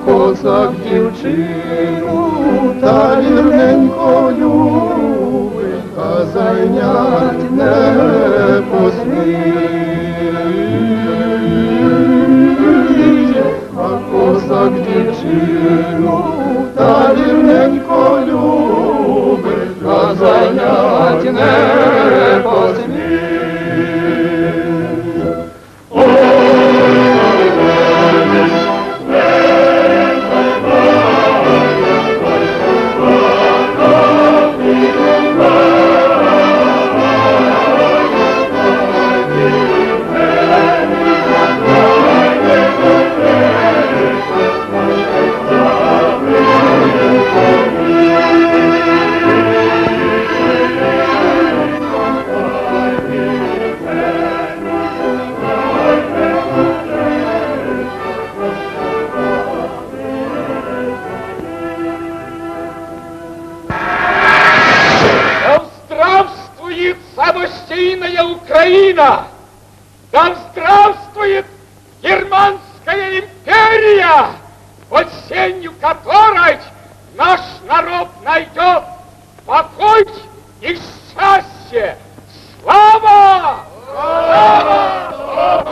козак дівчину та вірненько любить, а зайнять не посміє, а козак дівчину та вірненько любить, а зайнять не посміє. Самостийная Украина! Да здравствует Германская империя, под сенью которой наш народ найдет покой и счастье! Слава! Слава!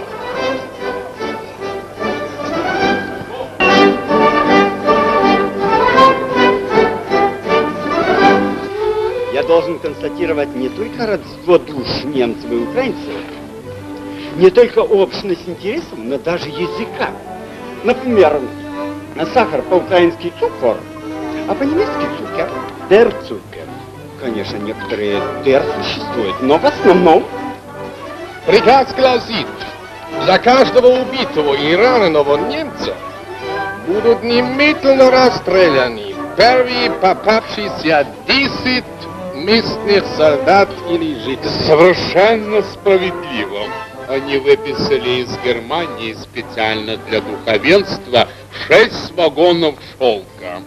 Я должен констатировать не только родство душ немцев и украинцев, не только общность интересов, но даже языка. Например, сахар по-украински цукор, а по-немецки цукер, der Zucker. Конечно, некоторые der существуют, но в основном... Приказ гласит, за каждого убитого и раненого немца будут немедленно расстреляны первые попавшиеся 10 местных солдат или жителей. Совершенно справедливо. Они выписали из Германии специально для духовенства 6 вагонов шелка.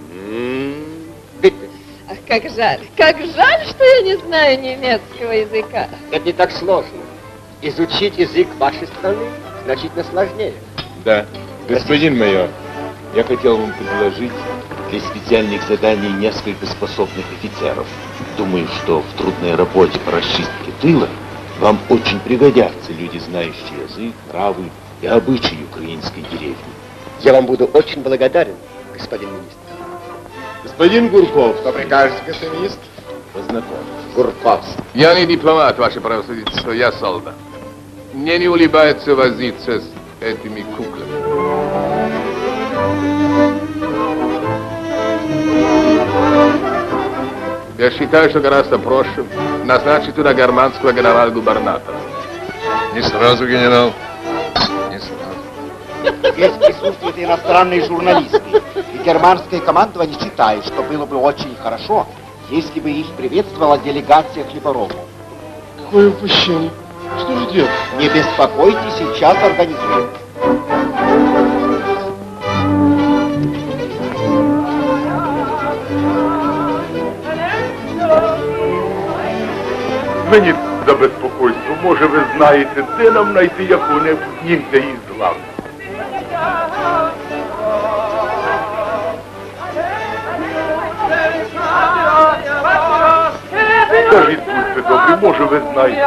Ах, как жаль, что я не знаю немецкого языка. Это не так сложно. Изучить язык вашей страны значительно сложнее. Да, господин майор, я хотел вам предложить для специальных заданий несколько способных офицеров. Думаю, что в трудной работе по расчистке тыла вам очень пригодятся люди, знающие язык, нравы и обычаи украинской деревни. Я вам буду очень благодарен, господин министр. Господин Гурков. Что прикажете, господин министр? Познакомьтесь. Гурковский. Я не дипломат, ваше превосходительство, я солдат. Мне не улыбается возиться с этими куклами. Я считаю, что гораздо проще назначить туда германского генерал-губернатора. Не сразу, генерал. Не сразу. Здесь присутствуют иностранные журналисты. И германское командование считает, что было бы очень хорошо, если бы их приветствовала делегация хлеборобов. Какое упущение. Что же делать? Не беспокойтесь, сейчас организуем. Мені за безпокойство, може ви знаєте, де нам знайти якого-небудь німця із глав? Скажіть, будьте добрі, може ви знаєте?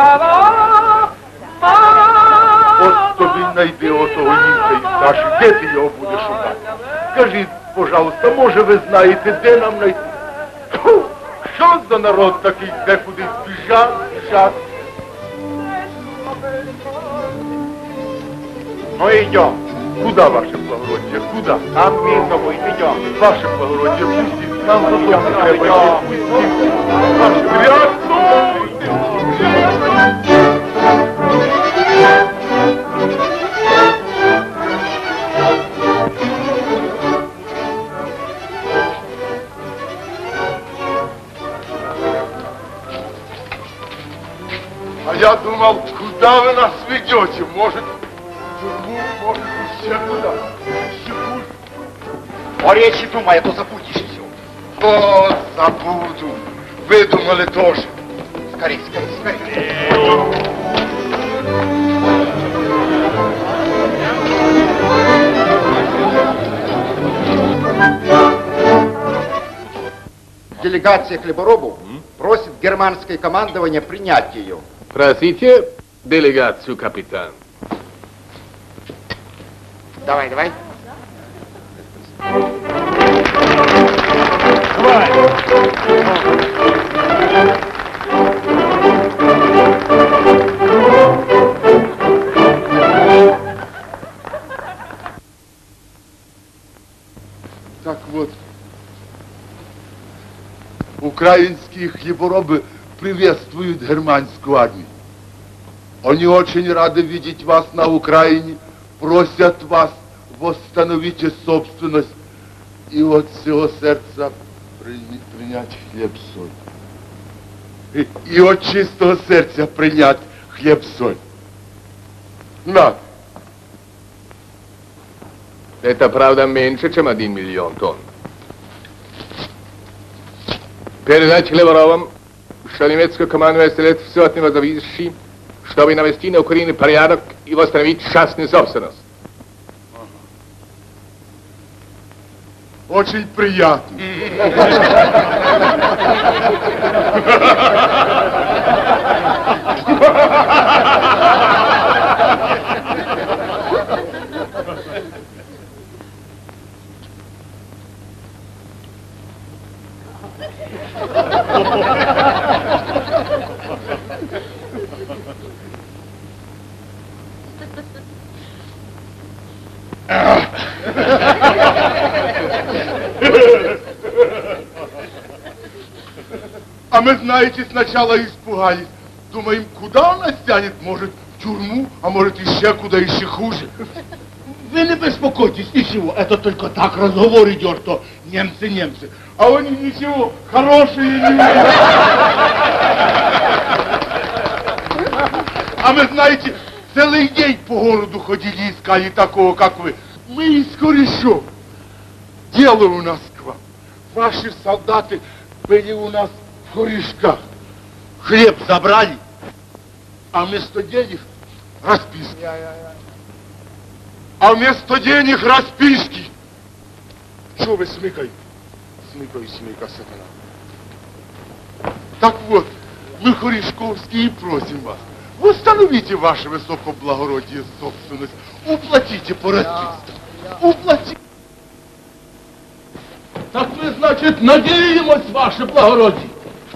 От тобі знайди отого німця із Саші, де ти його будеш шукати? Скажіть, пожалуйста, може ви знаєте, де нам знайти? Що за народ такий, де кудись біжать? Ну идем. Куда, ваше благородие, куда? Там Винтову, идем. Ваше благородие, пустите, нам идем, треба, пустите. Ваше рядно! А я думал, куда вы нас ведете? Может, может, еще куда? Еще хуже. О речи думай, а то забудешь все. О, забуду. Вы думали тоже. Скорей, скорей, скорей. делегация хлеборобов просит германское командование принять ее. Просите делегацию, капитан. Давай. Давай. Так вот, украинские хлеборобы приветствуют германскую армию. Они очень рады видеть вас на Украине, просят вас восстановить собственность и от всего сердца принять хлеб-соль. И от чистого сердца принять хлеб-соль. На. Это, правда, меньше, чем 1 миллион тонн. Передать хлеборобам, что немецкое командование сделает все от него зависящее, чтобы навести на Украине порядок и восстановить частную собственность. Очень приятно. А мы, знаете, сначала испугались. Думаем, куда он нас тянет? Может, в тюрьму, а может, еще куда, еще хуже. Вы не беспокойтесь, ничего. Это только так разговор идет, что немцы. А они ничего, хорошие не А мы, знаете, целый день по городу ходили, искали такого, как вы. Мы из корешов. Дело у нас к вам. Ваши солдаты были у нас в корешках. Хлеб забрали, а вместо денег расписки. А вместо денег расписки. Что вы смыкай? Смыкай, сатана. Так вот, мы, корешковские, просим вас. Восстановите ваше высокоблагородие собственность. Уплатите по расписке. Уплатите. Так мы, значит, надеемся, ваше благородие.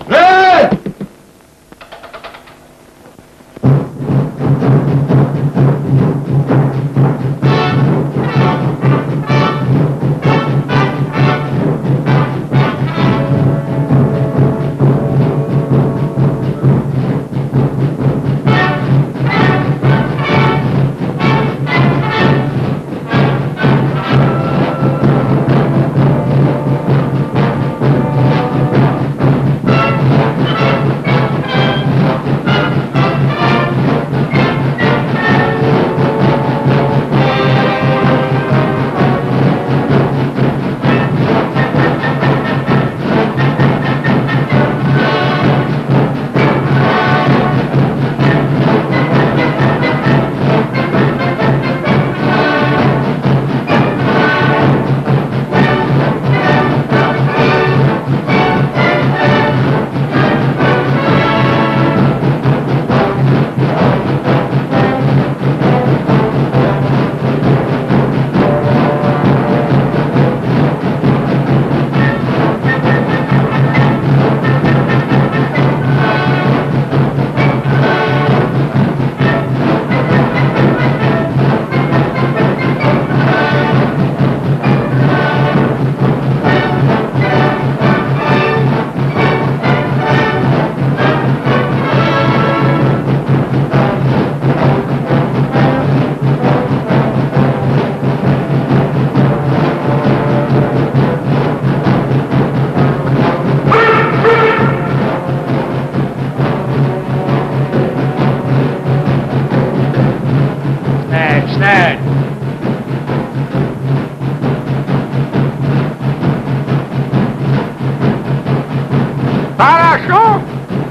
Хорошо.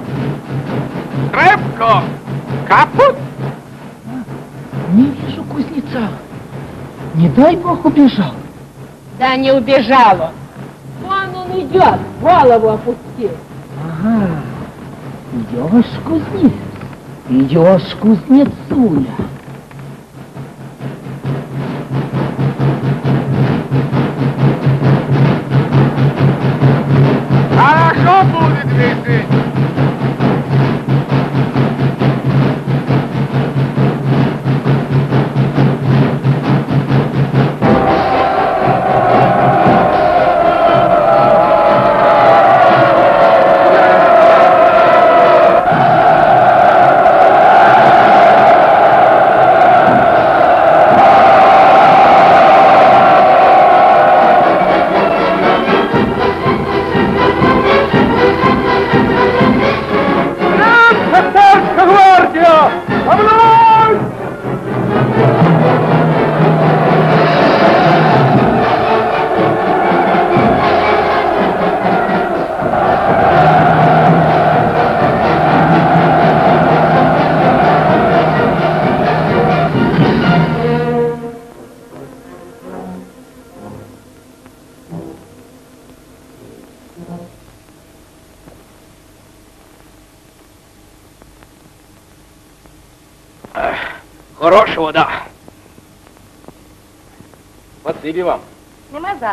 Крепко. Капут. Не вижу кузнеца. Не дай бог убежал. Да не убежал он. Вон он идет, голову опусти. Ага, идешь, кузнец, идешь, кузнецуля. Хорошо будет, Витя. Хорошего, да. Спасибо вам. Нема за.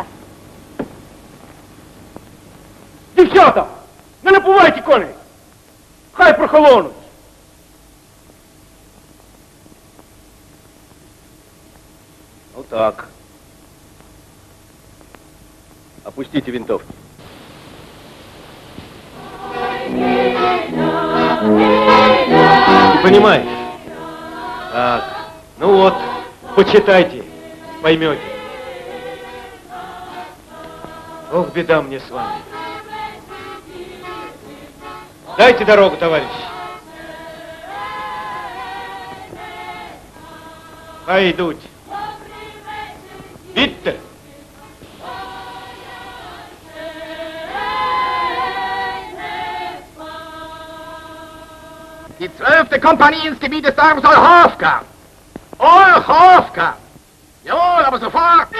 Дівчата, не напувайте коней. Хай прохолонуть. Ну так. Опустите винтовки. Не понимаешь? Так, ну вот, почитайте, поймете. Ох, беда мне с вами. Дайте дорогу, товарищ. Хай идут. Видите? Die 12. Kompanie ins Gebiet des Tages Olchowka! Olchowka! Jawohl, aber sofort!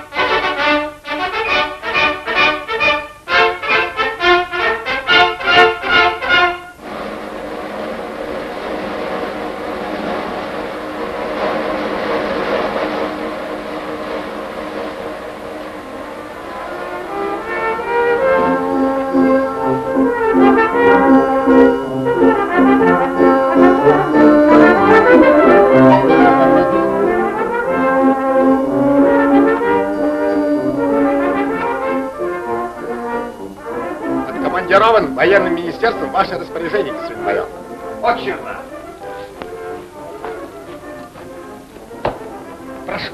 Военным министерством ваше распоряжение, господин майор. Очерно. Прошу.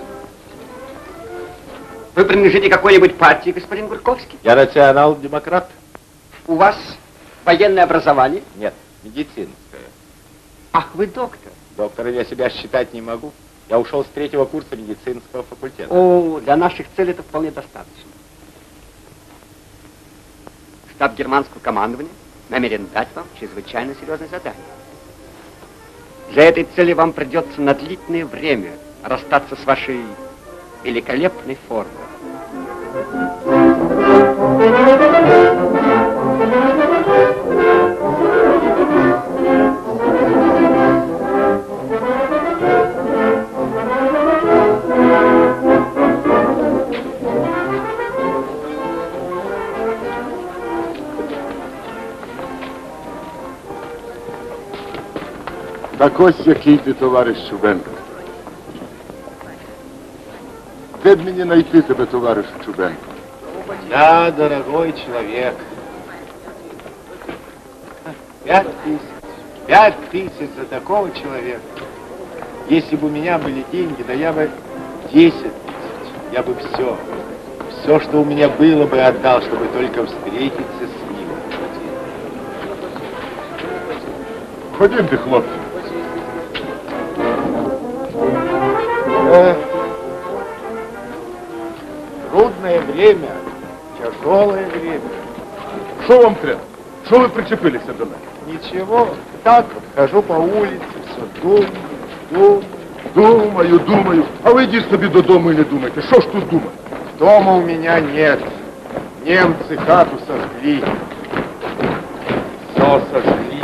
Вы принадлежите какой-нибудь партии, господин Гурковский? Я национал-демократ. У вас военное образование? Нет, медицинское. Ах, вы доктор. Доктором я себя считать не могу. Я ушел с 3-го курса медицинского факультета. О, для наших целей это вполне достаточно. Штаб германского командования намерен дать вам чрезвычайно серьезное задание. Для этой цели вам придется на длительное время расстаться с вашей великолепной формой. Так ось який ти, товариш Чубенко. Де б мені знайти тебе, товариш Чубенко? Да, дорогой человек. 5000 за такого человека. Если бы у меня были деньги, да я бы 10 000. Я бы все, что у меня было бы, отдал, чтобы только встретиться с ним. Ходімте, хлопці. Трудное время, тяжелое время. Що вам треба? Що ви причепилися до мене? Ничего, так вот хожу по улице, все думаю. Думаю. А ви йдіть собі додому і не думайте. Що ж тут думати? Дома у меня нет. Немцы хату сожгли. Все сожгли.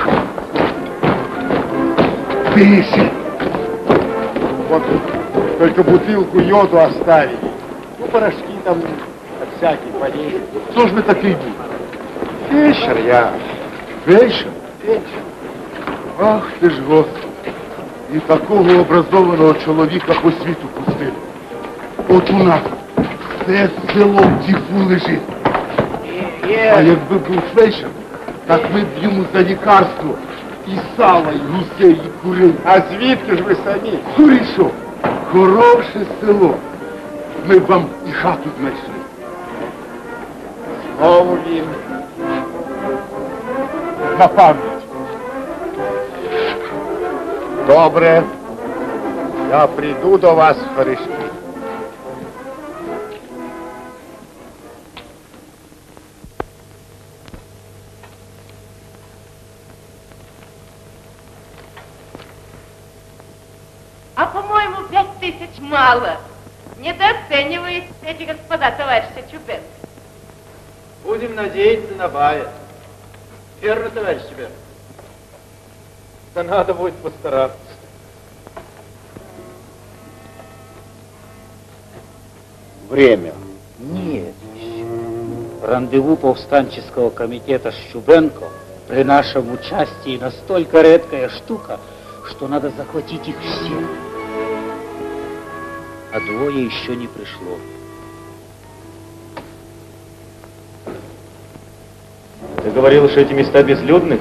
Тысячи. Вот только бутылку йоду оставили. Ну, порошки там от всяких болезней. Что ж мы такие будем? Вечер я. Вечер? Вечер. Ах ты ж, Господи. І такого образованого чоловіка по світу пустили. От у нас все село в тіфу лежить. А якби був фельдшер, так ми б йому за лікарство і сала, і гусей, і курей. А звідки ж ви самі? Курішо, хороше село. Ми б вам і хату знайшли. Знову він. На пам'ять. Добре. Я прийду до вас в Харишки. А по-моему, 5000 мало. Недооцениваете эти господа товарища Чубенко. Будем надеяться на бая. Верно, товарищ Чубенко? Да надо будет постараться. Время. Нет. Рандеву повстанческого комитета с Чубенко при нашем участии настолько редкая штука, что надо захватить их всех. А двое еще не пришло. Ты говорил, что эти места безлюдны?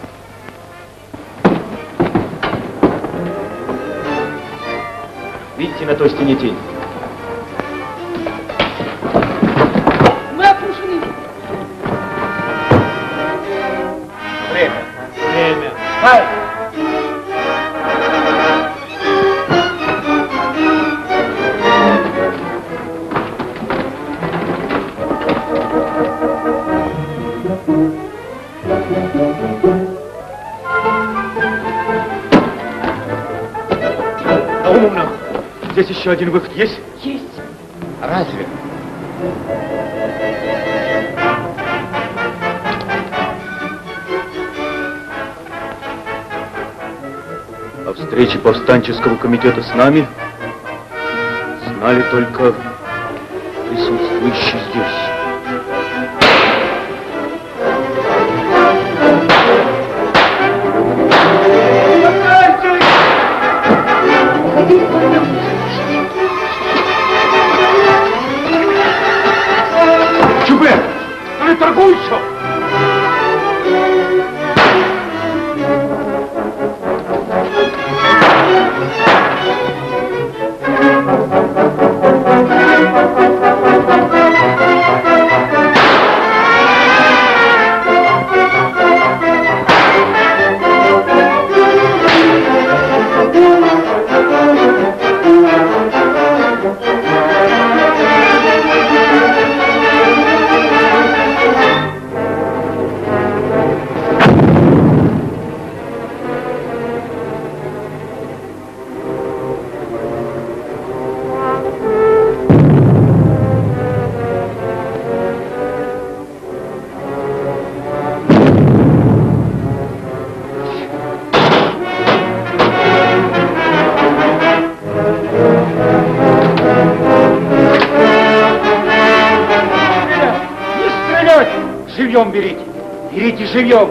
Видите на той стене тень? Мы окружены. Время. Время. Ай! Умно. Здесь еще один выход есть? Есть. Разве? О встрече повстанческого комитета с нами знали только присутствующие здесь. Чубенко, ну не торгуйся! Живьем берите! Берите живьем!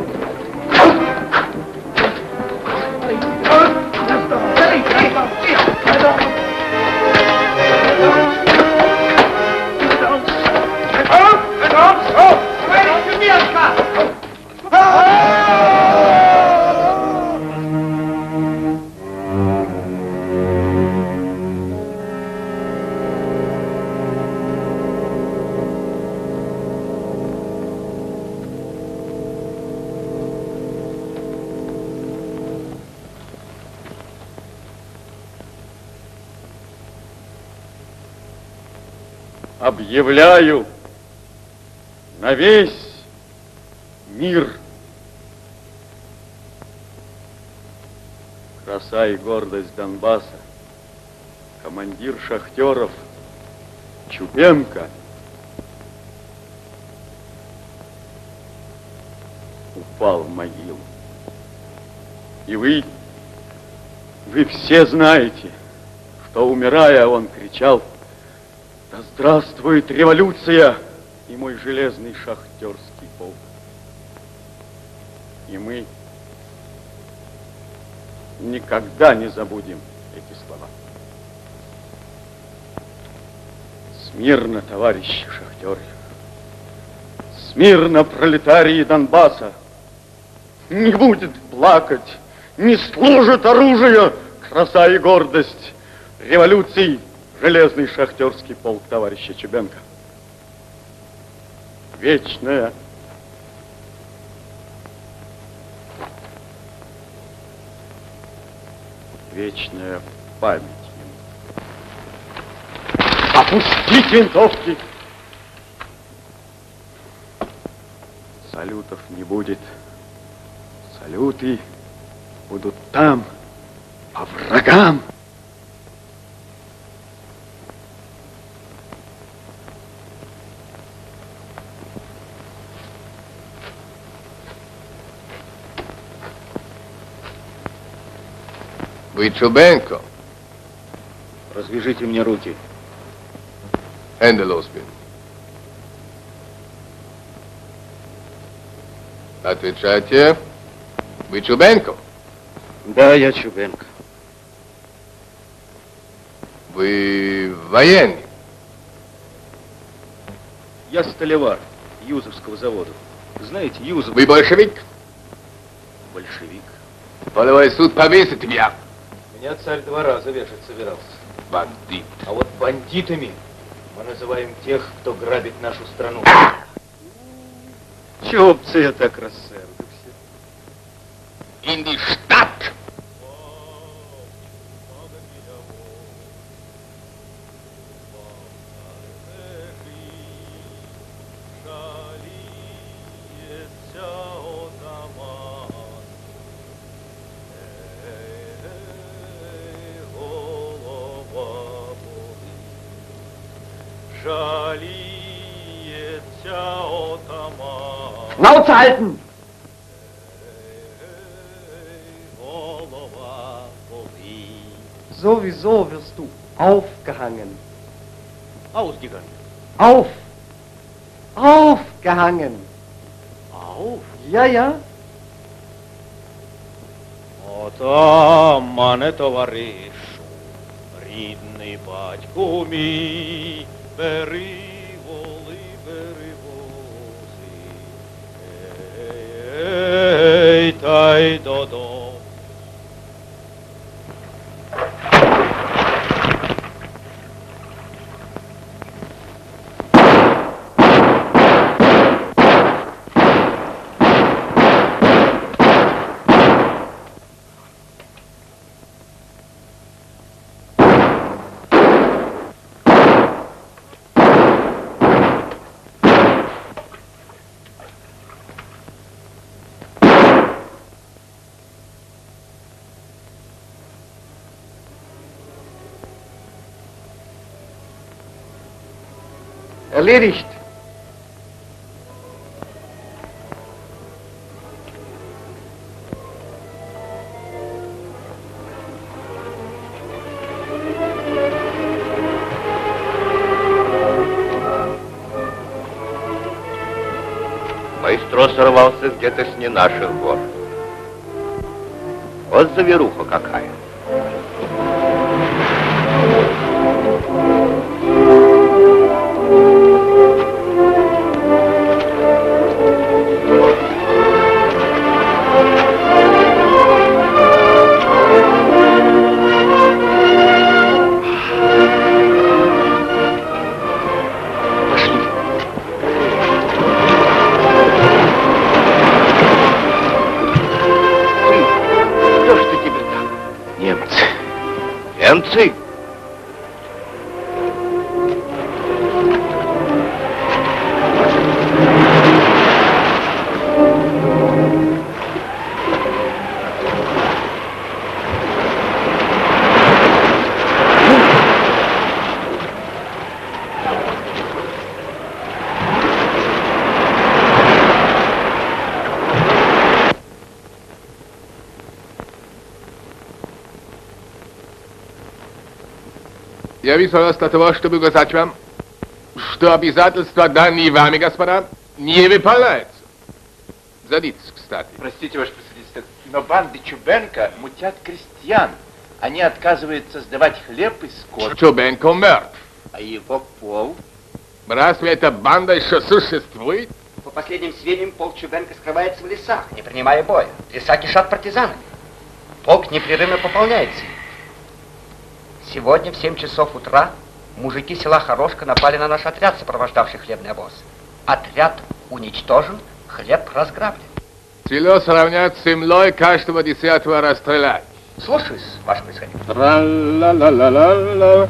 Объявляю на весь мир. Краса и гордость Донбасса, командир шахтеров Чубенко упал в могилу. И вы все знаете, что, умирая, он кричал: «Да здравствует революция и мой железный шахтерский полк!» И мы никогда не забудем эти слова. Смирно, товарищи шахтеры! Смирно, пролетарии Донбасса! Не будет плакать, не служит оружие, краса и гордость революции железный шахтерский полк товарища Чубенко. Вечная память ему. Опустить винтовки! Салютов не будет. Салюты будут там, по врагам. Вы Чубенко? Развяжите мне руки. Hände losbinden. Отвечайте. Вы Чубенко? Да, я Чубенко. Вы военный? Я столевар Юзовского завода. Знаете, Юзов... Вы большевик? Большевик. Полевой суд повесит меня. Меня царь 2 раза вешать собирался. Бандит. А вот бандитами мы называем тех, кто грабит нашу страну. Чего б це я так рассердився? In die Stadt! Schnauze halten! Sowieso wirst du aufgehangen. Ausgegangen. Auf! Aufgehangen! Auf? Ja, ja. Отамане товаришу, рідний батьку мій, бери воли, бери вози, ей, та й додому. Erledigt. Маэстро сорвался где-то с не наших гор. Вот заверуха какая. явился для того, чтобы указать вам, что обязательства, данные вами, господа, не выполняются. Садитесь, кстати. Простите, ваше превосходительство, но банды Чубенко мутят крестьян. Они отказываются сдавать хлеб и скот. Чубенко мертв. А его пол? Разве эта банда еще существует? По последним сведениям, полк Чубенко скрывается в лесах, не принимая боя. Леса кишат партизанами. Полк непрерывно пополняется. Сегодня в 7 часов утра мужики села Хорошка напали на наш отряд, сопровождавший хлебный обоз. Отряд уничтожен, хлеб разграблен. Село сравнять с землей, каждого 10-го расстрелять. Слушаюсь, ваше происходительство. Тра-ла-ла-ла-ла-ла.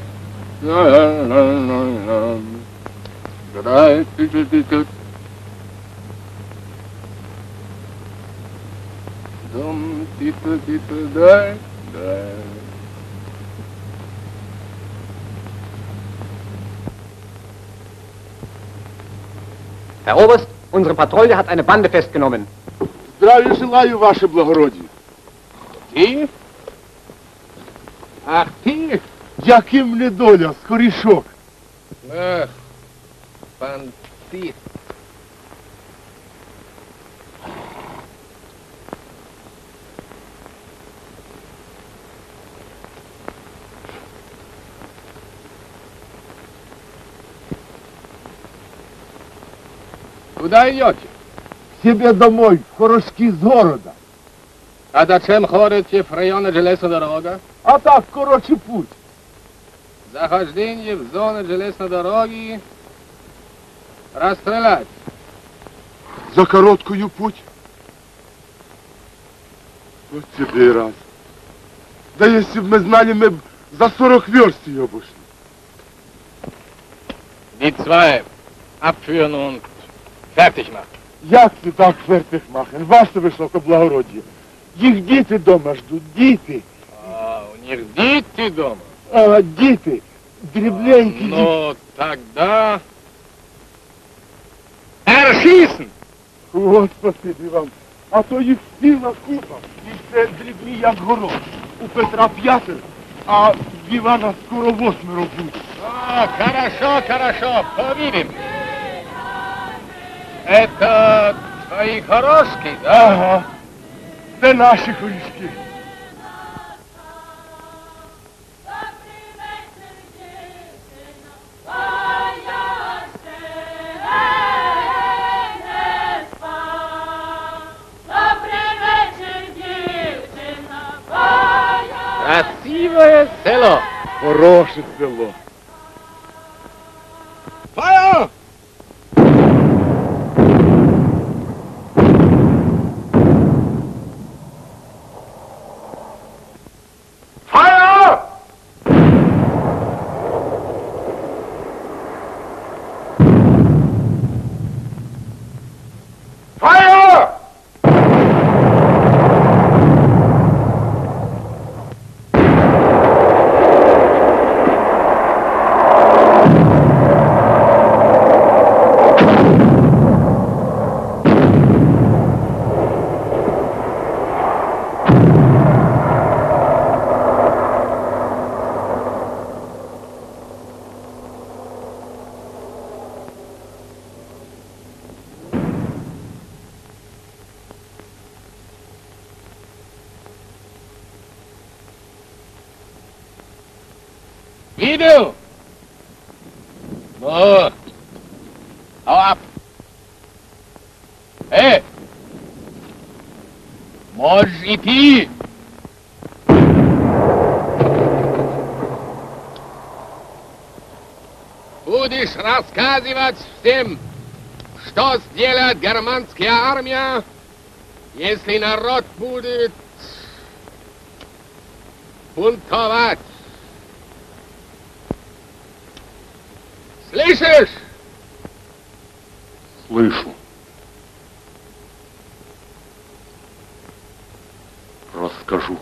Herr Oberst, unsere Patrouille hat eine Bande festgenommen. Здравия желаю, ваше благородие. Ти? Ах, ти? Яким недоля, скорішок. Ах, бандит. Куда идете? Себе домой, в Хорошки з города. А зачем ходите в районе железной дороги? А так, короче путь. Захождение в зону железной дороги расстрелять. За короткую путь. Вот тебе и раз. Да если бы мы знали, мы б за 40 верст ее обошли. Die zwei abführen und fertig machen. Як це так фертих махен? Ваше високоблагородіє. Їх діти дома ждуть, діти. А, у них дети дома? А, діти. Дрібленькі діти. Ну, тогда... Erschießen! От, спасибі вам. А то їх ціла купа. І це дрібні, як горох. У Петра 5, а в Івана скоро 8 буде. А, хорошо, хорошо, повидим. Это твои хорошки, да? Ага. Це наші хорішки. Красивое село. Хороше село. Feuer! Feuer! Feuer! Видел? Ну, hau ab. Можешь идти. Будешь рассказывать всем, что сделает германская армия, если народ будет бунтовать. Слышишь? Слышу. Расскажу.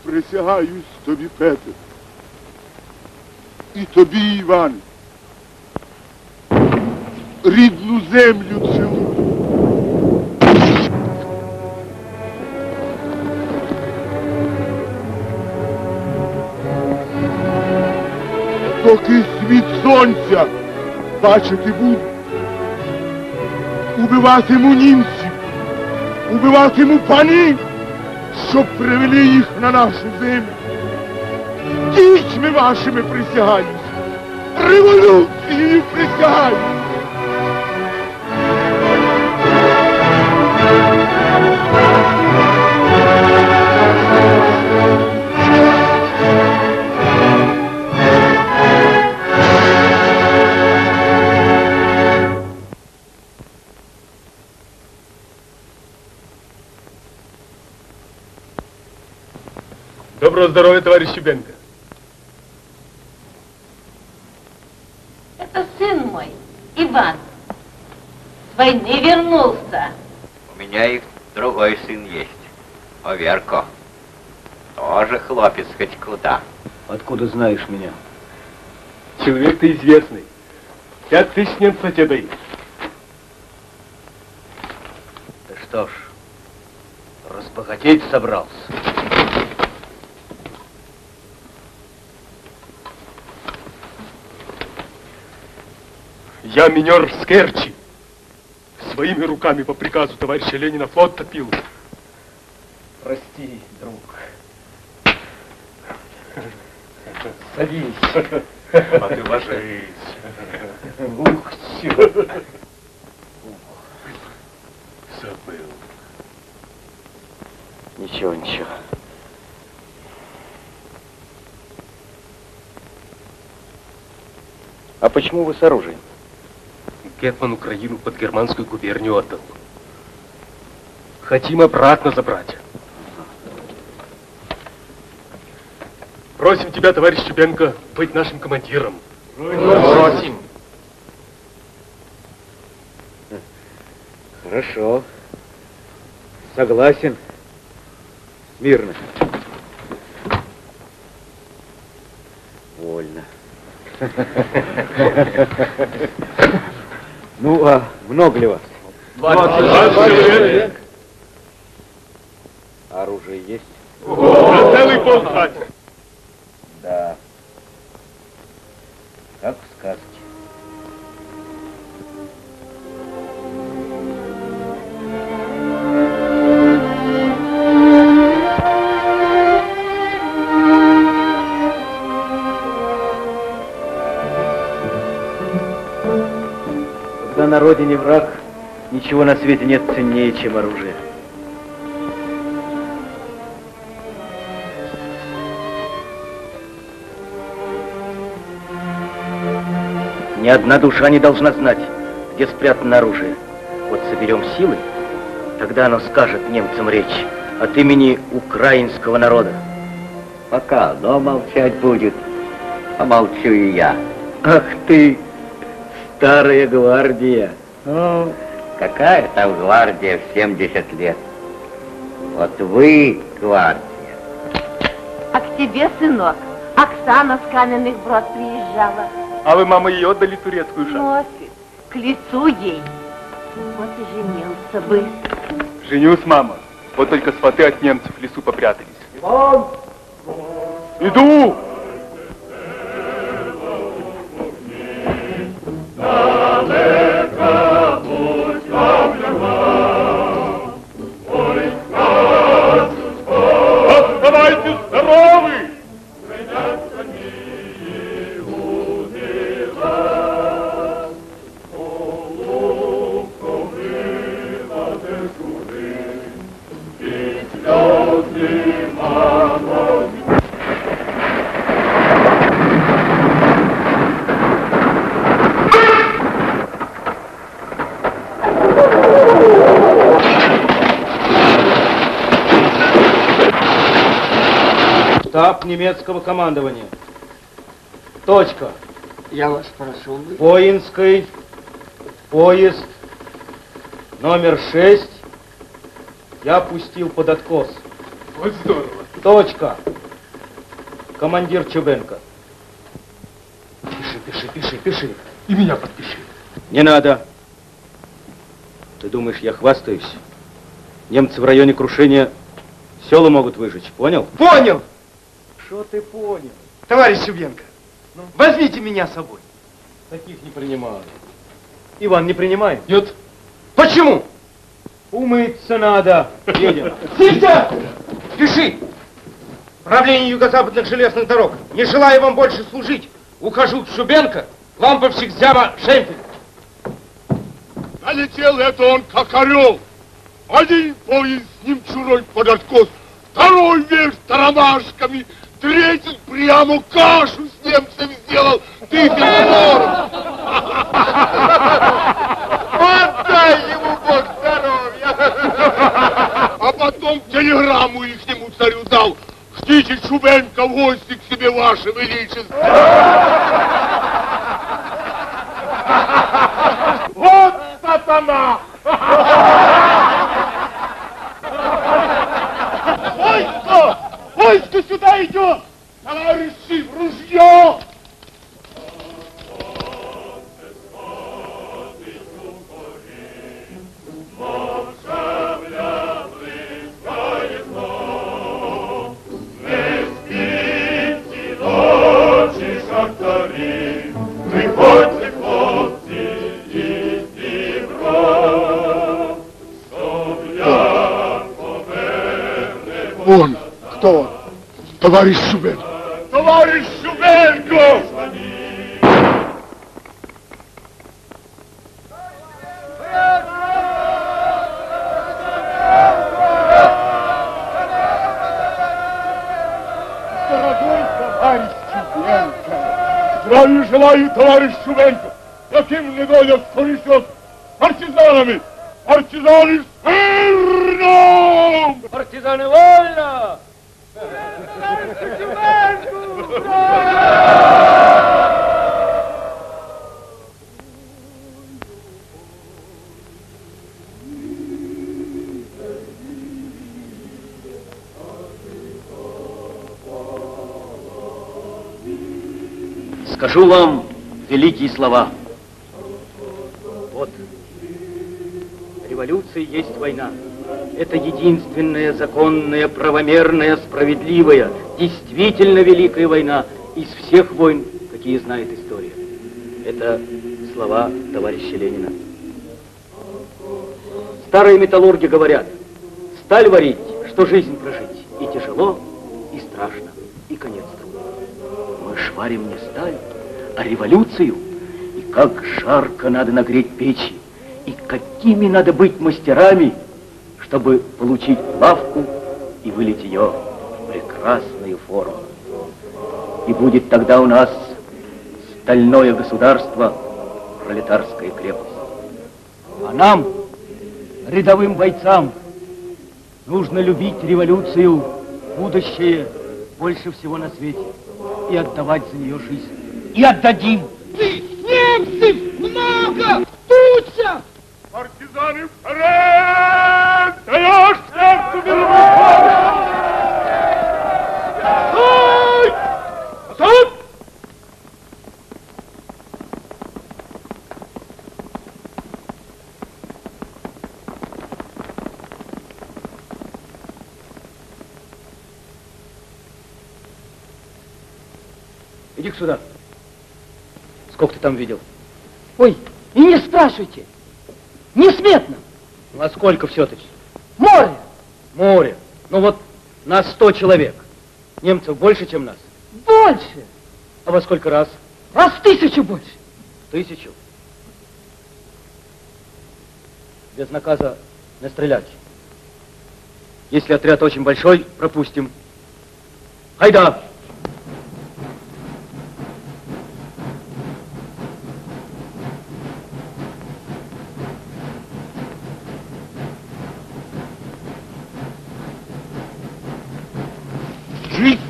присягаюсь тобі, Петр. І тобі, Іван. Рідну землю цілую. Доки світ сонця бачити буду, убиватиму німців, убиватиму панів, щоб привели їх на нашу землю. Дітьми вашими присягаюсь, революцією присягаюсь. Доброго здоровья, товарищ Щебенко. Это сын мой, Иван. С войны вернулся. У меня и другой сын есть, Оверко. Тоже хлопец хоть куда. Откуда знаешь меня? Человек ты известный. 5000 немцев тебе дают. Да что ж, разбогатеть собрался. Я минер с Керчи. Своими руками по приказу товарища Ленина флот топил. Прости, друг. Садись. А ты ложись. Ух, все. Забыл. Ничего, ничего. А почему вы с оружием? Гетман Украину под германскую губернию отдал. Хотим обратно забрать. Просим тебя, товарищ Щебенко, быть нашим командиром. Просим. Хорошо. Согласен. Мирно. Вольно. Ну, а много ли вас? 20 человек. Оружие есть? Целый полк хватит. Да. Как в сказке. Когда на родине враг, ничего на свете нет ценнее, чем оружие. Ни одна душа не должна знать, где спрятано оружие. Вот соберем силы, тогда оно скажет немцам речь от имени украинского народа. Пока оно молчать будет, помолчу и я. Ах ты, старая гвардия. Ну, какая там гвардия в 70 лет? Вот вы, гвардия. А к тебе, сынок, Оксана с Каменных Брод приезжала. А вы, мама, ее отдали турецкую шапку? Носит, к лицу ей. Вот и женился бы. Женюсь, мама. Вот только сваты от немцев в лесу попрятались. Иван! Иду! Оставайтесь здоровы! Штаб немецкого командования. Точка. Я вас прошу. Воинский поезд номер 6 я пустил под откос. Вот здорово. Точка. командир Чубенко. Пиши. И меня подпиши. Не надо. Ты думаешь, я хвастаюсь? Немцы в районе крушения села могут выжечь, понял? Понял! Что ты понял? Товарищ Чубенко, возьмите меня с собой. Таких не принимаю. Иван, не принимай? Нет. Почему? Умыться надо. Едем. Сильтя! Пиши! Правление юго-западных железных дорог. Не желаю вам больше служить. Ухожу к Чубенко. Ламповщик Зяма Шемпель. Налетел это он как орел. Один поезд с ним чужой под откос, второй вверх тарамашками, третий прямо кашу с немцем сделал. Ты переворот. Отдай ему Бог здоровья. А потом телеграмму ихнему царю дал. Ждите Чубенко в гости к себе, ваше величество. Вот сатана! Войско! Войско сюда идет! Товарищи, в ружье! Приходьте, хлопці, із Дніпра, щоб я повернув. Он, кто он? Товарищ Чубенко. Товарищ Чубенко! Дорогой товарищ Чубенко! Здравия желаю, товарищ Чубенко! Каким недоля скоричет партизанами! Партизаны смирно! Партизаны вольно! Скажу вам великие слова. Вот, революция есть война. Это единственная, законная, правомерная, справедливая, действительно великая война из всех войн, какие знает история. Это слова товарища Ленина. Старые металлурги говорят, сталь варить, что жизнь прожить, и тяжело, и страшно, и конец трудно. Мы ж варим не сталь, а революцию. И как жарко надо нагреть печи, и какими надо быть мастерами, чтобы получить плавку и вылить ее в прекрасную форму. И будет тогда у нас стальное государство, пролетарская крепость. А нам, рядовым бойцам, нужно любить революцию, будущее больше всего на свете, и отдавать за нее жизнь. И отдадим. Немцев много! Туча! Партизаны вперед! Даешь сердцу мировую! Стой! Стой! Иди сюда. Сколько ты там видел? Ой, и не спрашивайте. Несметно. Ну, а сколько все-таки? Море. Море. Ну вот нас 100 человек. Немцев больше, чем нас? Больше. А во сколько раз? Раз в 1000 больше. 1000. Без наказа не стрелять. Если отряд очень большой, пропустим. Айда! Жить!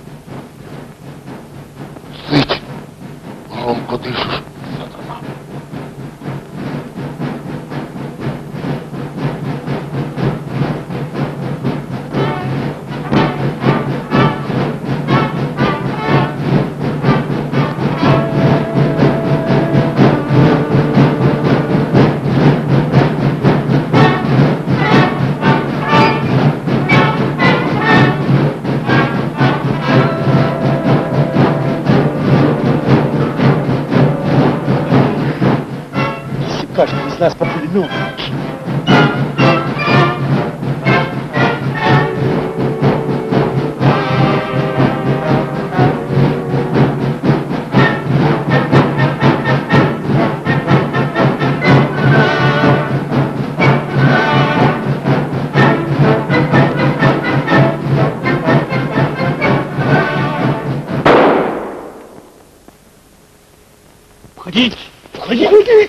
Сыть! Громко дышишь, сатана! Ну. Входите! Входите!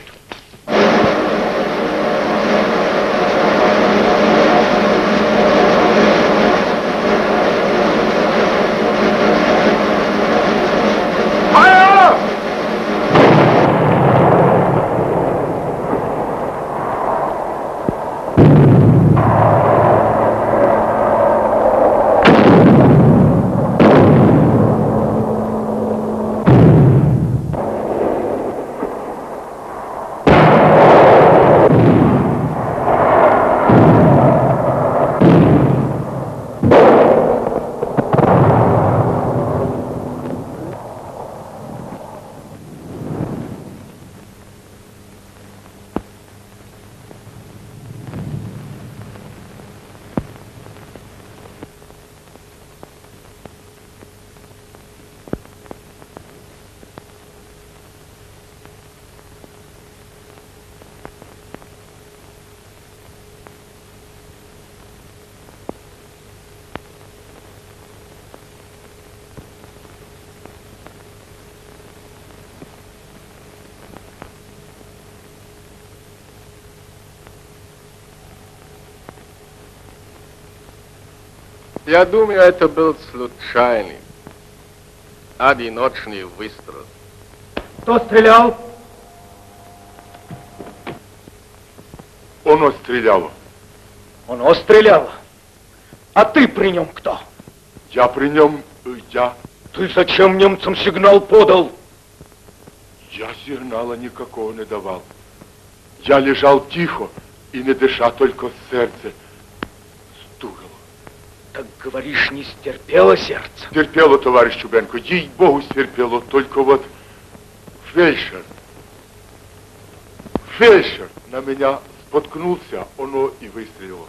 Я думаю, это был случайный, одиночный выстрел. Кто стрелял? Оно стреляло. Оно стреляло. А ты при нем кто? Я при нем, Ты зачем немцам сигнал подал? Я сигнала никакого не давал. Я лежал тихо и не дыша, только сердце стукало. Так говоришь, не стерпело сердце? Терпело, товарищ Чубенко, ей-богу, стерпело, только вот фельдшер на меня споткнулся, оно и выстрелило.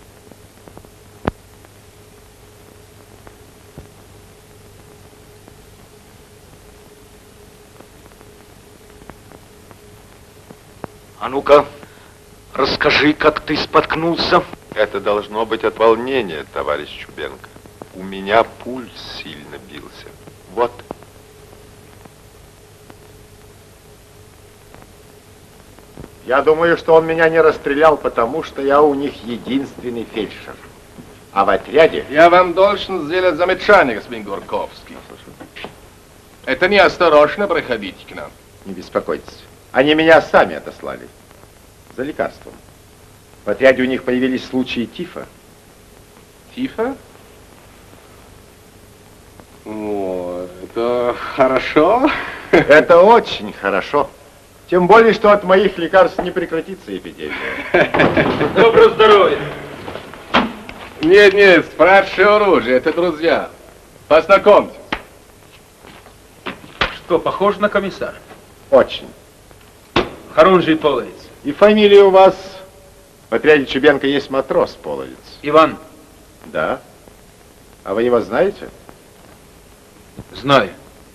А ну-ка, расскажи, как ты споткнулся. Это должно быть от волнения, товарищ Чубенко. У меня пульс сильно бился. Вот. Я думаю, что он меня не расстрелял, потому что я у них единственный фельдшер. А в отряде... Я вам должен сделать замечание, господин Горковский. Это неосторожно проходить к нам. Не беспокойтесь. Они меня сами отослали. За лекарством. В отряде у них появились случаи тифа. Тифа? О, это хорошо. Это очень хорошо. Тем более, что от моих лекарств не прекратится эпидемия. Доброго здоровья. Нет, спрашивай оружие, это друзья. Познакомьтесь. Что, похож на комиссара? Очень. Хорунжий Половец. И фамилия у вас... В отряде Чубенко есть матрос Половец. Иван. Да. А вы его знаете? Знаю.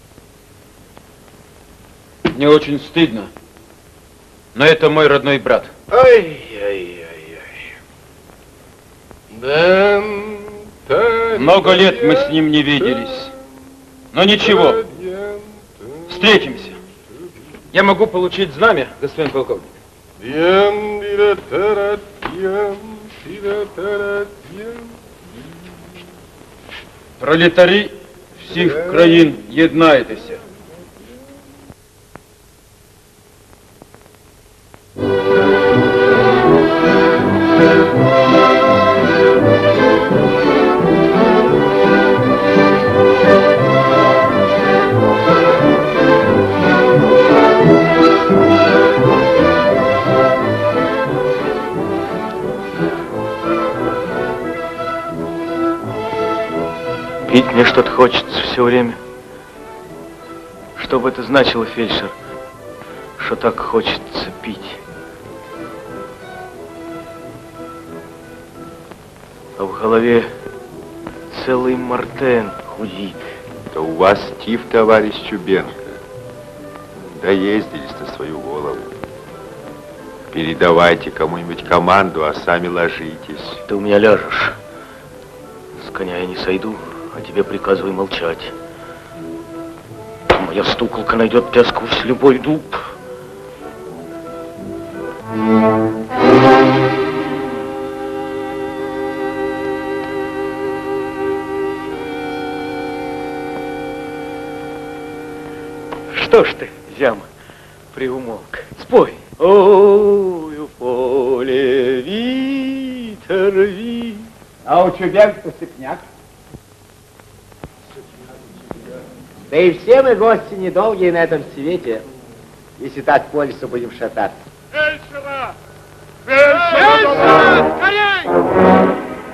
Мне очень стыдно, но это мой родной брат. Ай-яй-яй-яй. Много лет мы с ним не виделись. Но ничего, встретимся. Я могу получить знамя, господин полковник? Пролетарі всіх країн, єднайтеся. Пить мне что-то хочется все время. Что бы это значило, фельдшер, что так хочется пить? а в голове целый Мартен гудит. Да у вас тиф, товарищ Чубенко. Доездились на свою голову. Передавайте кому-нибудь команду, а сами ложитесь. Ты у меня ляжешь. С коня я не сойду, а тебе приказывай молчать. Моя стуколка найдет тебя сквозь любой дуб. Что ж ты, зяма, приумолк? Спой. Ой, в поле ветер вит. А у Чубенка сыпняк. Да и все мы гости недолгие на этом свете, если так по лесу будем шататься. Фельдшера! Фельдшера! Скорей!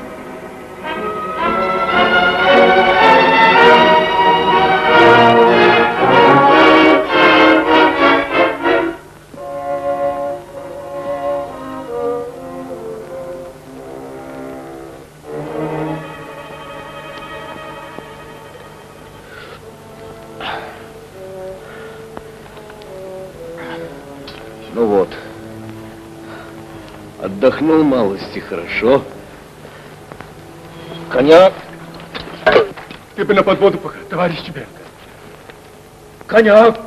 Ну вот, отдохнул малости хорошо. Коня. Ты бы на подводу, товарищ Чубенко. Коня.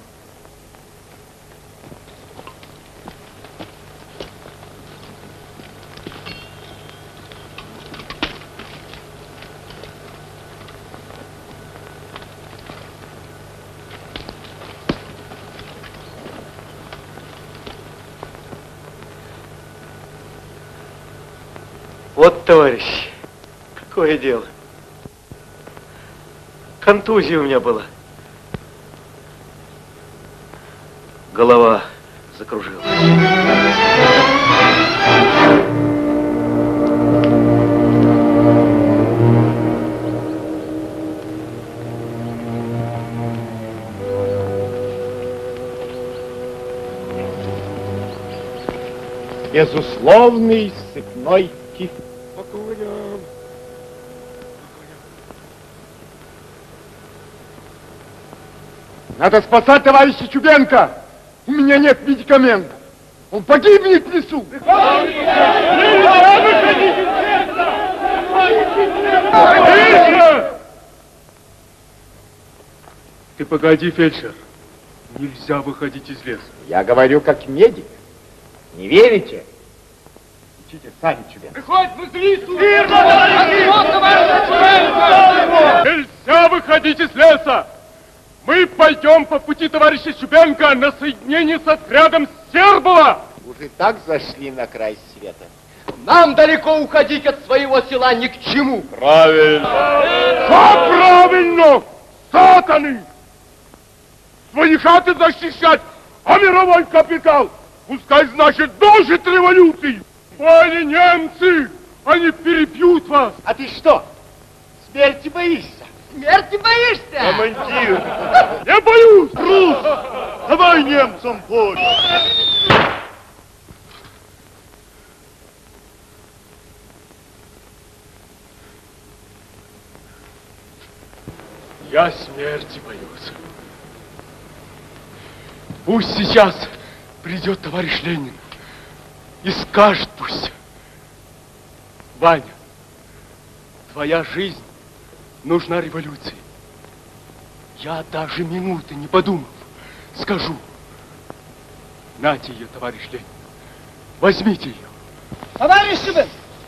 Вот, товарищ, какое дело. Контузия у меня была. Голова закружилась. Безусловный сыпной тиф. Надо спасать товарища Чубенко. У меня нет медикаментов. Он погибнет в лесу. Ты погоди, фельдшер. Нельзя выходить из леса. Я говорю как медик. Не верите? Ищите сами Чубенко. Выходь из лесу! Нельзя выходить из леса! Мы пойдем по пути товарища Чубенко на соединение с отрядом Сербова! Уже так зашли на край света. Нам далеко уходить от своего села ни к чему. Правильно. Что правильно? Сатаны! Свои хаты защищать, а мировой капитал пускай, значит, дожит революции. Они немцы, они перебьют вас. А ты что, смерти боишься? Смерти боишься? Командир, я боюсь! Трус! Давай немцам бой! Я смерти боюсь. Пусть сейчас придет товарищ Ленин и скажет пусть: Ваня, твоя жизнь нужна революции. Я даже минуты не подумав скажу: нате ее, товарищ Ленин, возьмите ее. Товарищ Чубенко!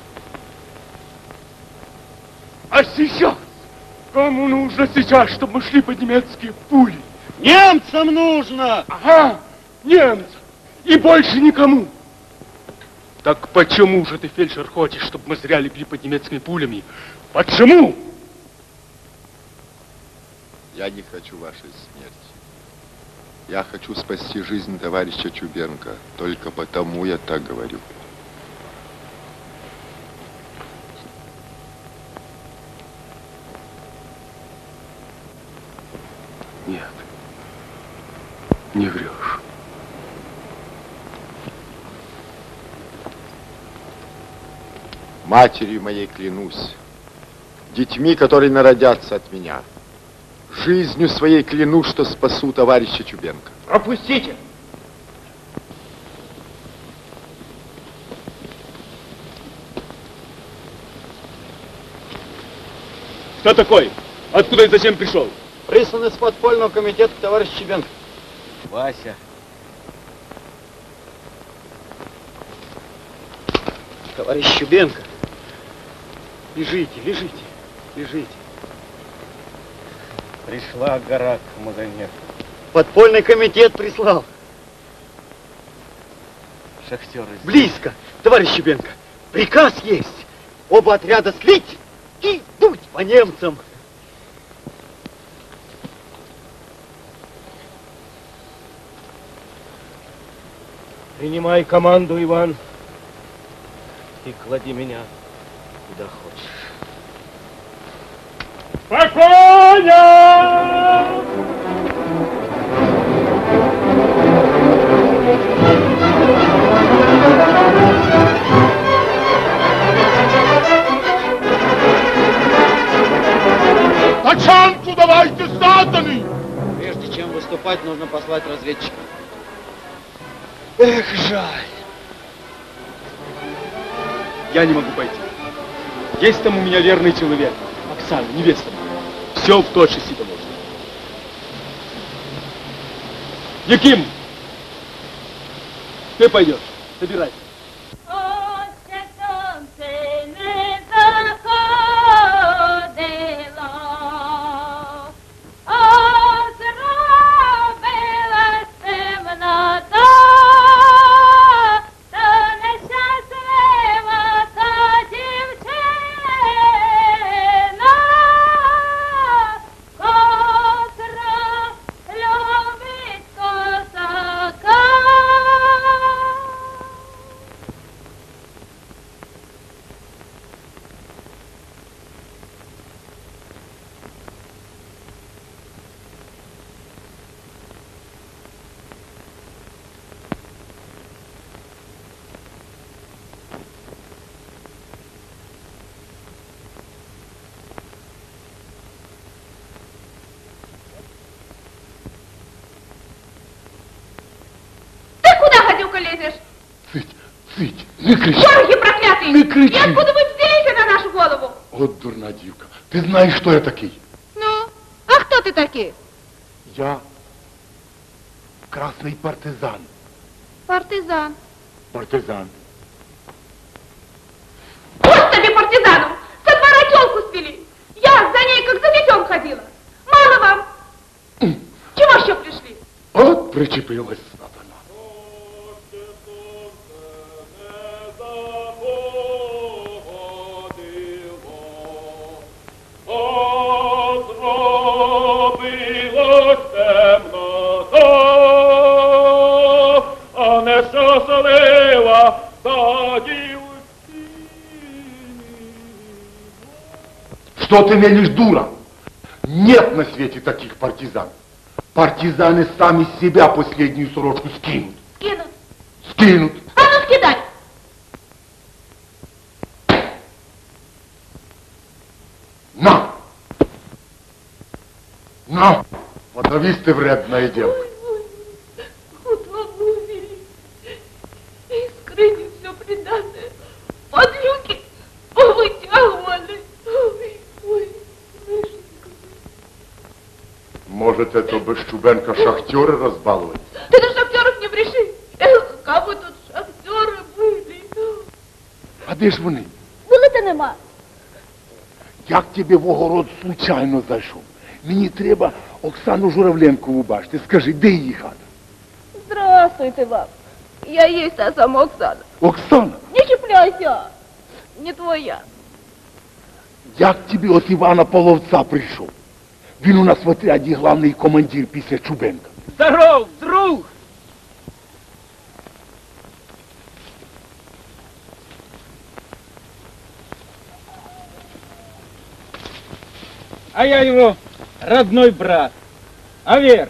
А сейчас? Кому нужно сейчас, чтобы мы шли под немецкие пули? Немцам нужно! Ага, немцам. И больше никому. Так почему же ты, фельдшер, хочешь, чтобы мы зря легли под немецкими пулями? Почему? Я не хочу вашей смерти. Я хочу спасти жизнь товарища Чубенко. Только потому я так говорю. Нет, не врешь. Матерью моей клянусь, детьми, которые народятся от меня, жизнью своей клянусь, что спасу товарища Чубенко. Пропустите! Кто такой? Откуда и зачем пришел? Прислан из подпольного комитета товарищ Чубенко. Вася. Товарищ Чубенко. Лежите, лежите, лежите. Пришла гора к Магомеду. Подпольный комитет прислал. Шахтеры. Близко, товарищ Чубенко. Приказ есть. Оба отряда слить и дуть по немцам. Принимай команду, Иван, и клади меня куда хочешь. Спокойно! Тачанку давайте, сатаны! Прежде чем выступать, нужно послать разведчика. Эх, жаль. Я не могу пойти. Есть там у меня верный человек. Оксана, невеста. Все в точности поможет. Яким! Ты пойдешь. Собирайся. Не кричи! Дороги проклятые! Не кричи! И откуда вы взялись на нашу голову? Вот дурна дівка. Ты знаешь, что я такий? Ну, а кто ты такие? Я красный партизан. Партизан. Партизан. Вот тебе партизану! Со двора тёлку свели! Я за ней как за детем ходила! Мало вам! Чего еще пришли? Вот причепилась сатана. Что ты мелешь, дура? Нет на свете таких партизан. Партизаны сами с себя последнюю сорочку скинут. Скинут. Скинут. А ну скидай! На! На! Подавись ты, вредная девка. Утомили. Из скрыни все приданное. Подлюки повытягивали. Ой, Мишенька. Может, это без Чубенка шахтеры разбаловать? Ты на шахтеров не бреши. Эх, как бы тут шахтеры были. А де ж вони? Були-то нема. Як тебе в огород случайно зайшов? Мені треба Оксану Журавленкову бачити. Скажи, де її хата? Здравствуйте вам. Я есть та сама Оксана. Оксана, Не чіпляйся. Не твоя. як тебе от Івана Половця прийшов? Він у нас в отряді главний командир після Чубенка. Здоров, друг! А я его родной брат, Аверка.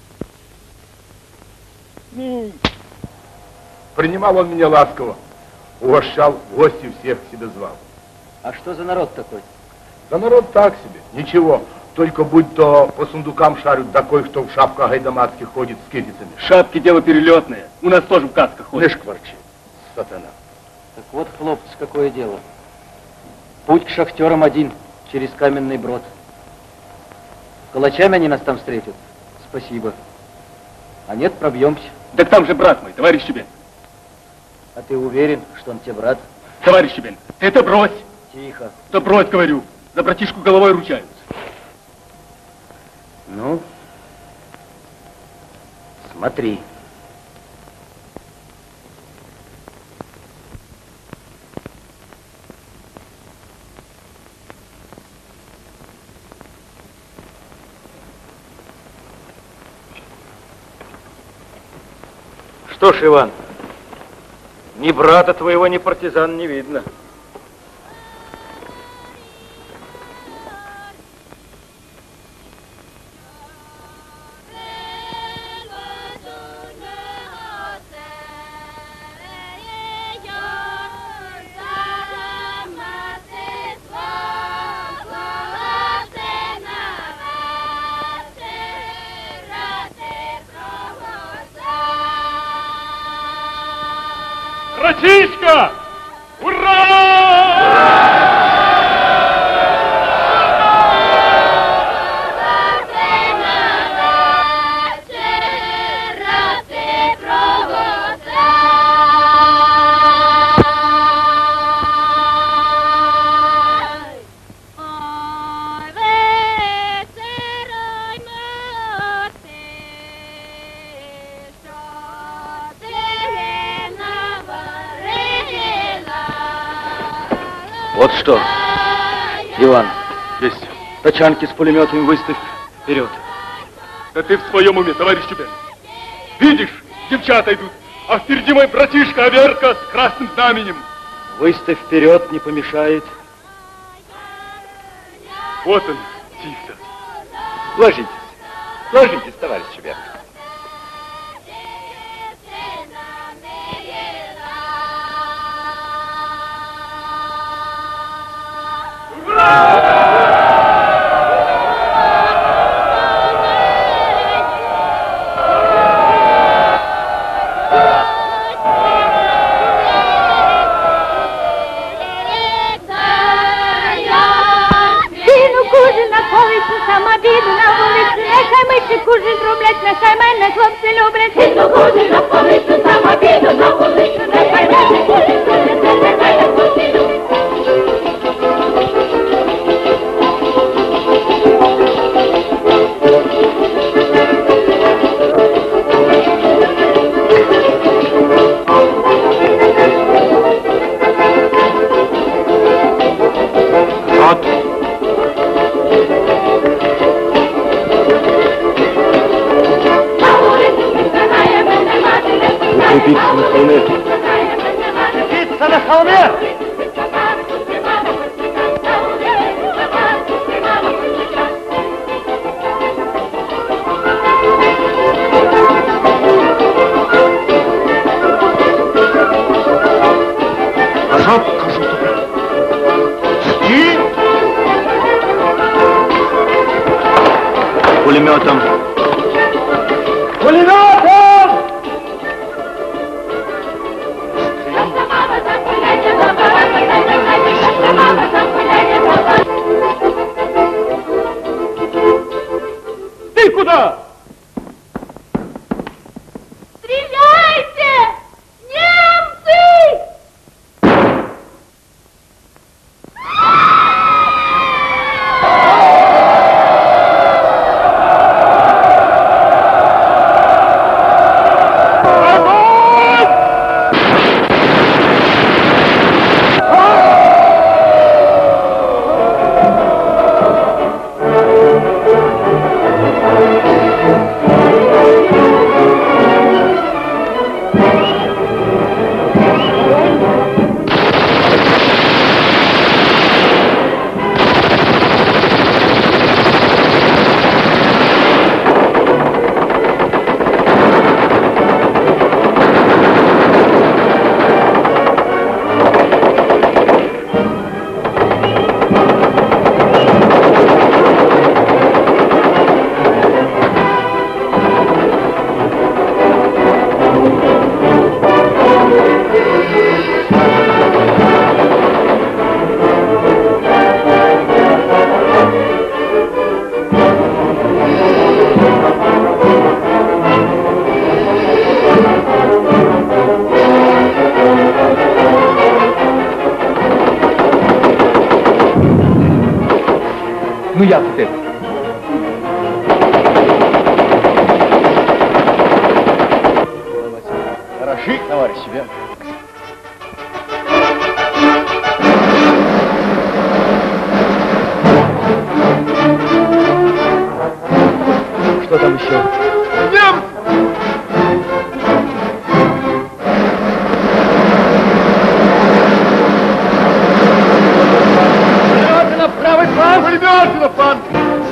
Принимал он меня ласково. Угощал, в гости всех к себе звал. А что за народ такой? Да народ так себе, ничего. Только будь то по сундукам шарят, да кое-кто в шапках гайдамацких ходит с китицами. Шапки дело перелетное. У нас тоже в касках ходят. Не шкварчи, сатана. Так вот, хлопцы, какое дело. Путь к шахтерам один, через Каменный Брод. Калачами они нас там встретят. Спасибо. А нет, пробьемся. Так там же брат мой, товарищ Чубен. А ты уверен, что он тебе брат? Товарищ Чубен, ты это брось. Тихо. Да брось, говорю. За братишку головой ручаются. Ну, смотри. Что ж, Иван, ни брата твоего, ни партизан не видно. Братишка! Ура! Вот что, Иван, есть. Тачанки с пулеметами выставь вперед. Да ты в своем уме, товарищ Чубен. Видишь, девчата идут, а впереди мой братишка Аверка с красным знаменем. Выставь вперед, не помешает. Вот он, Тифта. Ложитесь, товарищ Чубен. Кужи зроблять, нехай мене хлопці люблять. Сину кужи на полицю, сама піду на вулицю, нехай мене кужи зроблять, нехай мене хлопці люблять. Укрепиться на холме. Укрепиться на холме! Назад, кажу тобі. Стій! Пулеметом. Пулеметом! Ты куда? Стреляйте! Немцы! Ну я тут это. Хороши, товарищ Бенко. Что там еще? Немцы! Пулеметы на правый фланг! Пулеметы на фланг!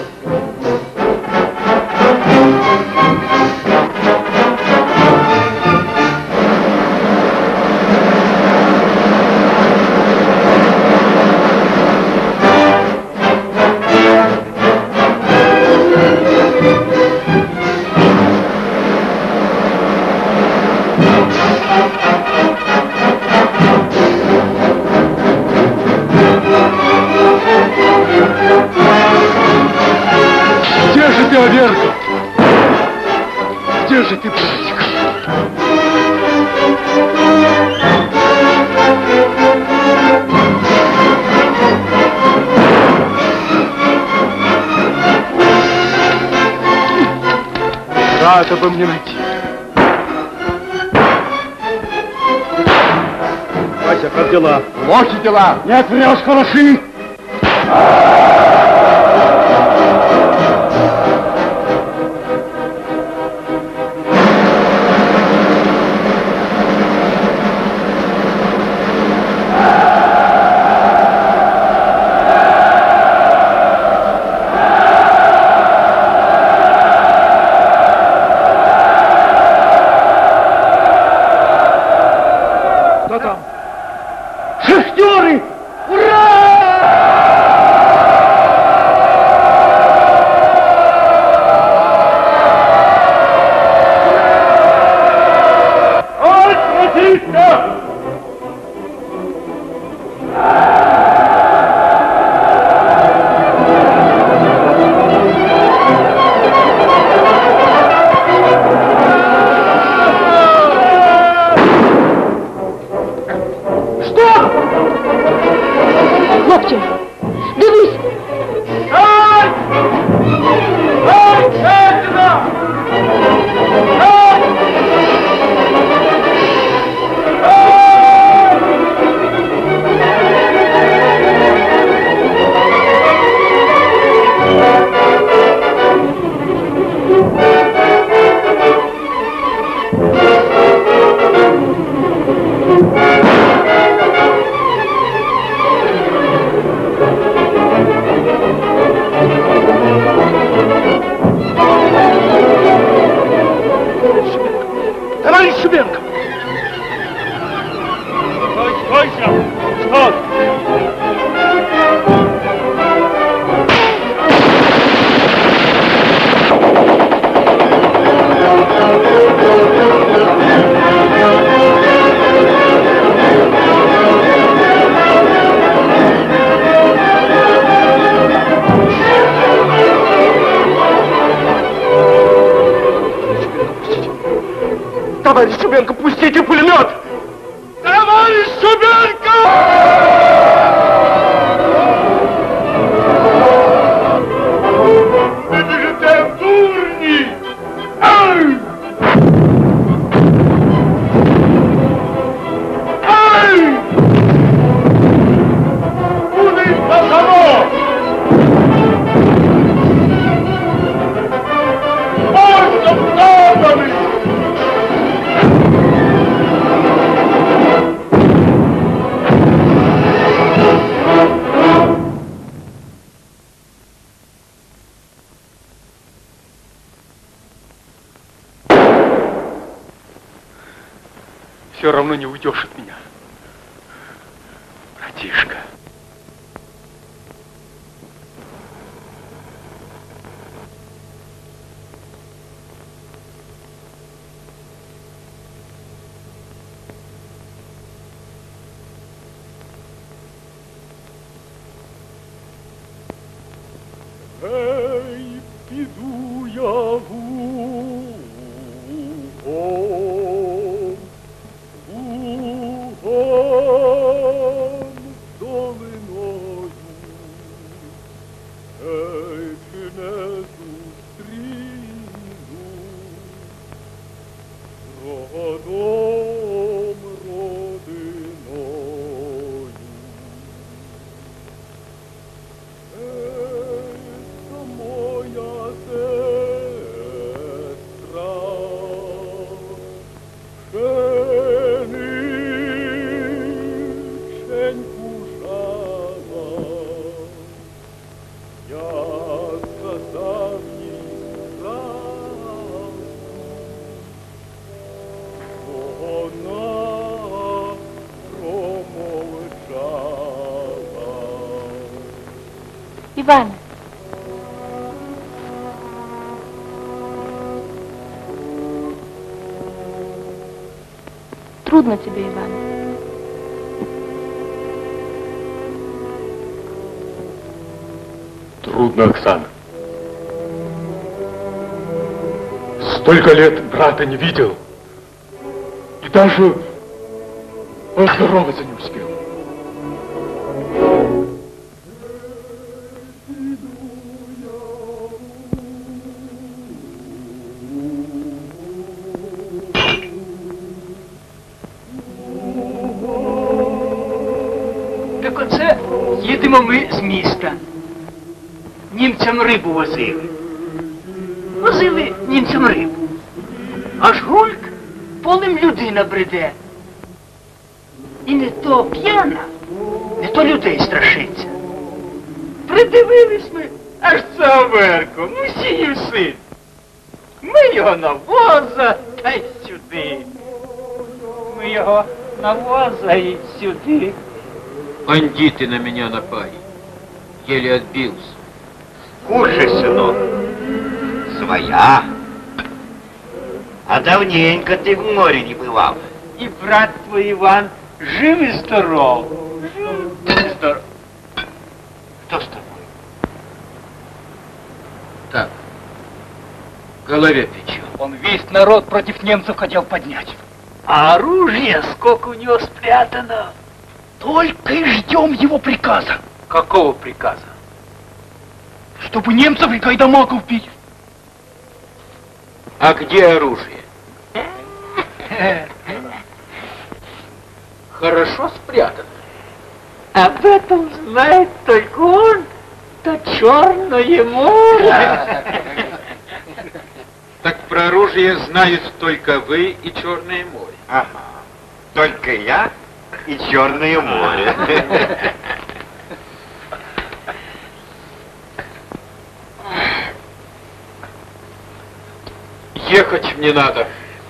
Где же ты, Аверка? Где же ты, братик? Брата бы мне найти. Вася, как дела? Плохи дела. Нет, врешь, хороши! Кто там? Шахтеры! Ой, братишка! Хлопче, дивись! Ай! Ай, Федина! Ай! Товарищ Шубенко! Стойся! Стой! Товарищ Шубенко, пустите пулемет! Товарищ Шубенко! Выбежите, дурни! Ай! Ай! Куды пацанов! Можно встали! Все равно не уйдешь от меня, братишка. Эй, піду я лугом, лугом долиною. Иван. Трудно тебе, Иван. Трудно, Оксана. Столько лет брата не видел. И даже поздороваться не успел. Так оце їдемо ми з міста. Німцям рибу возили. Возили німцям рибу. Аж гульк полем людина бреде. І не то п'яна, не то людей страшиться. Придивились ми, аж це Аверко, Мусіїв син. Ми його на воза та й сюди. Ми його на воза і сюди. Бандиты на меня напали. Еле отбился. Кушай, сынок. Своя. А давненько ты в море не бывал. И брат твой Иван жив и здоров. Жив и здоров. Кто с тобой? Так. В голове печет. Он весь народ против немцев хотел поднять. А оружие сколько у него спрятано. Только и ждем его приказа. Какого приказа? Чтобы немцев и гайдамаков бить. А где оружие? Хорошо спрятано. Об этом знает только он, то Черное море. Так про оружие знают только вы и Черное море. Ага. Только я и Черное море. Ехать мне надо.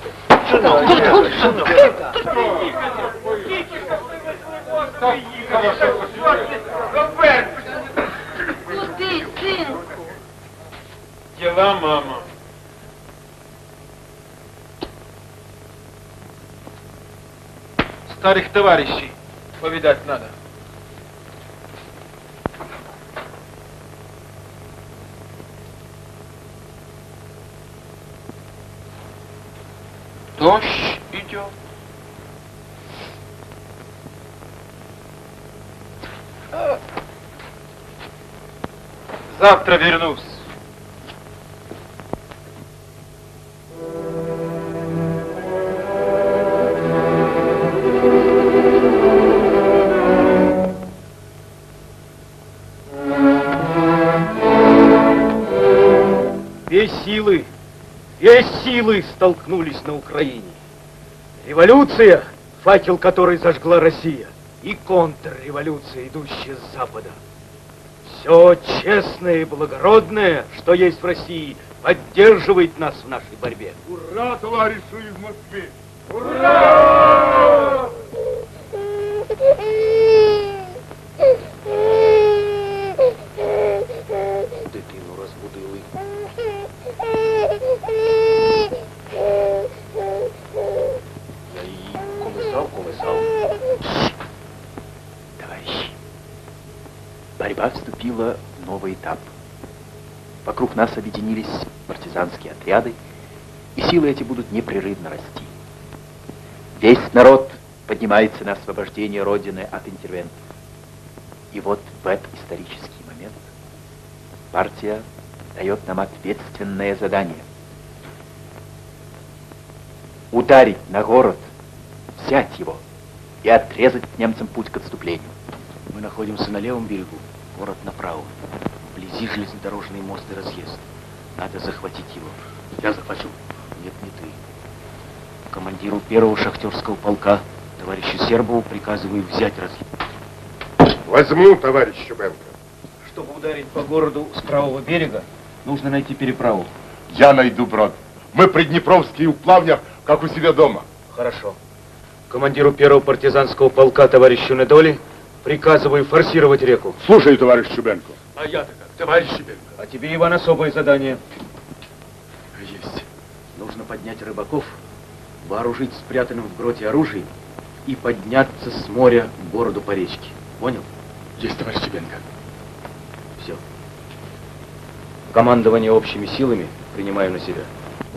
Куды, сынку? Дела, мама. Старых товарищей повидать надо. Дождь идет. Завтра вернусь. Две силы столкнулись на Украине. Революция, факел которой зажгла Россия, и контрреволюция, идущая с Запада. Все честное и благородное, что есть в России, поддерживает нас в нашей борьбе. Ура, товарищи из Москвы! Ура! Дитину розбудили. Я її колесав. Товарищи, борьба вступила в новый этап. Вокруг нас объединились партизанские отряды, и силы эти будут непрерывно расти. Весь народ поднимается на освобождение Родины от интервентов. И вот в этот исторический момент партия дает нам ответственное задание. Ударить на город, взять его и отрезать немцам путь к отступлению. Мы находимся на левом берегу, город направо. Вблизи железнодорожный мост и разъезд. Надо захватить его. Я захвачу. Нет, не ты. Командиру первого шахтерского полка, товарищу Сербову, приказываю взять разъезд. Возьму, товарищ Чубенко. Чтобы ударить по городу с правого берега, нужно найти переправу. Я найду брод. Мы приднепровские у плавня, как у себя дома. Хорошо. Командиру первого партизанского полка, товарищу Недоли, приказываю форсировать реку. Слушаю, товарищ Чубенко. А я-то как, товарищ Чубенко? А тебе, Иван, особое задание. Есть. Нужно поднять рыбаков, вооружить спрятанным в гроте оружием и подняться с моря к городу по речке. Понял? Есть, товарищ Чубенко. Все. Командование общими силами принимаю на себя.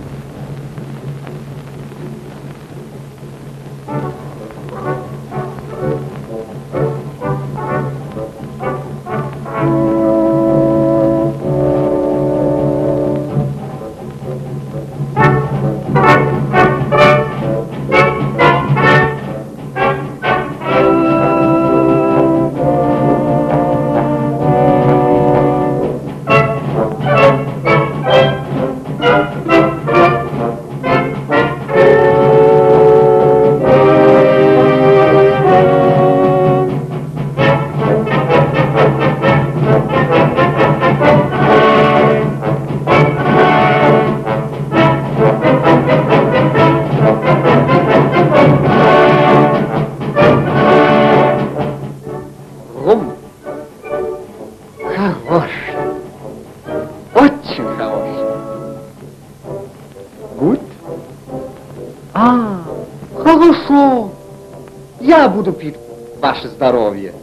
Хорошо. Я буду пить ваше здоровье.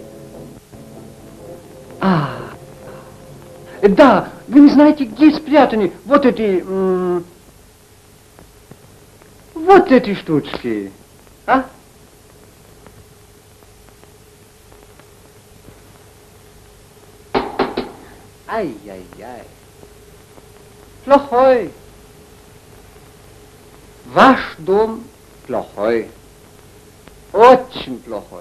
Да, вы не знаете, где спрятаны вот эти... вот эти штучки. А? Ай-яй-яй. Плохой. Ваш дом плохой. Очень плохой.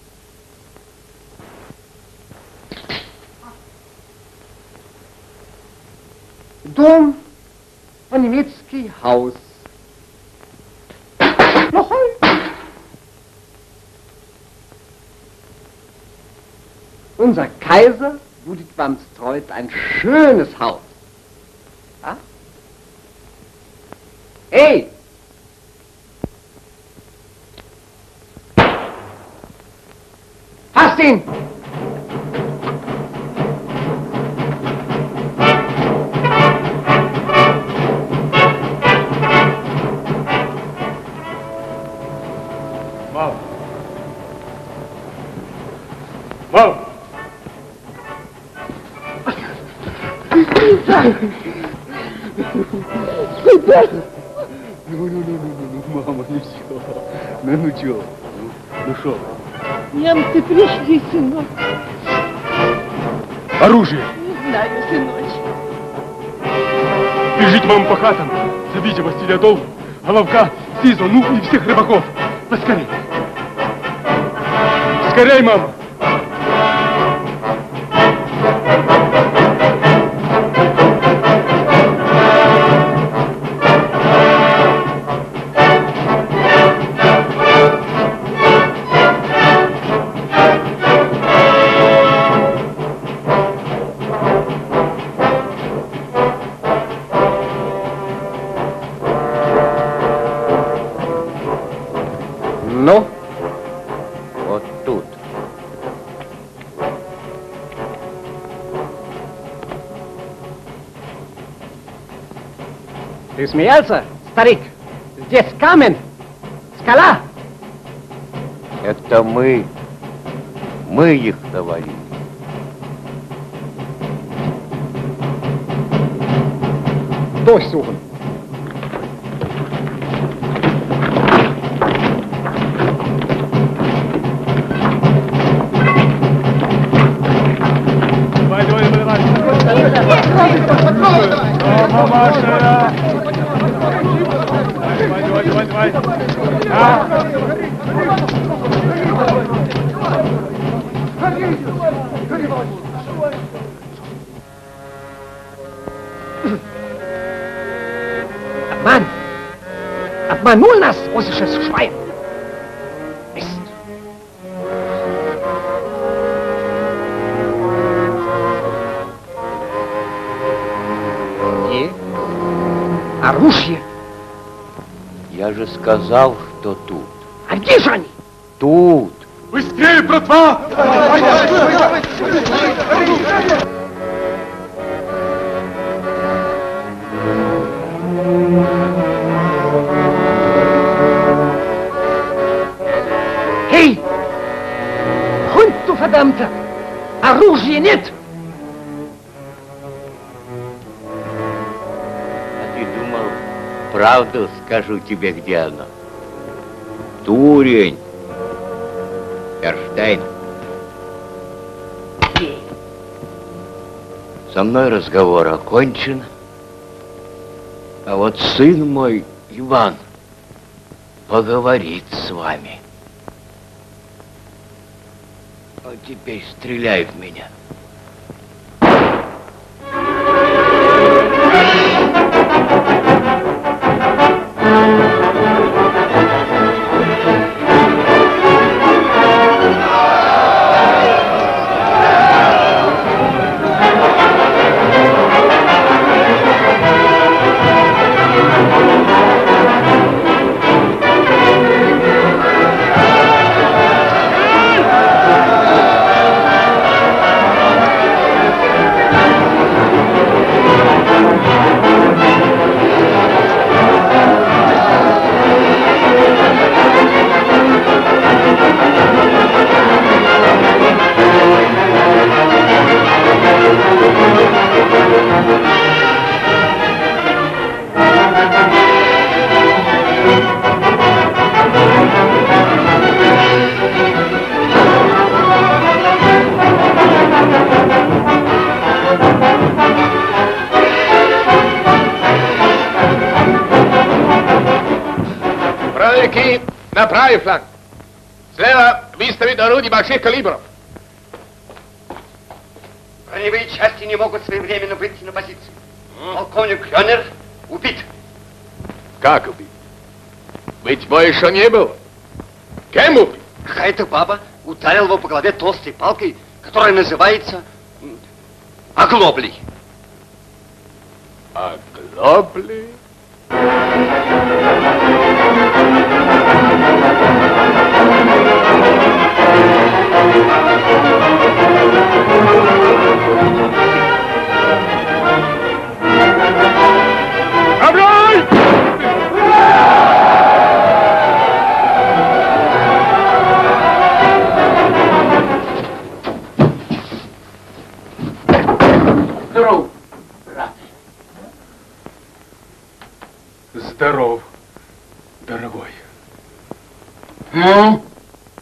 Дом по-немецки Haus. Плохой. Unser Kaiser будет вам строить ein schönes Haus. А? Эй! Fass ihn! Мам! Мам! Ну, мама, ну все. Ну чё? Ну шо? Немцы пришли, сынок. Оружие! Не знаю, сыночек. Бежите, мама, по хатам. Зовите Василия Долгу, Головка, Сизу, ну и всех рыбаков. Поскорей. Скорей, мама. Ну, вот тут. Ты смеялся, старик? Здесь камень, скала. Это мы их доварили. Durchsuchen. Давай, Давай. Обман! Обманул нас, осишес Швайн! Мист! Где? Оружие! Я же сказал, что тут. А где же они? Тут. Быстрее, братва! Эй! Hund, du verdammter! Оружия нет! А ты думал, правду скажу тебе, где оно? Дурень! Эрштейн. Со мной разговор окончен. А вот сын мой, Иван, поговорит с вами. А теперь стреляй в меня. На правый фланг. Слева выставить орудия больших калибров. Броневые части не могут своевременно выйти на позицию. Полковник Хёнер убит. Как убит? Быть больше не было. Кем убит? Какая-то баба ударила его по голове толстой палкой, которая называется оглоблей. Оглоблей? Здоров, брат. Здоров, дорогой. Ну?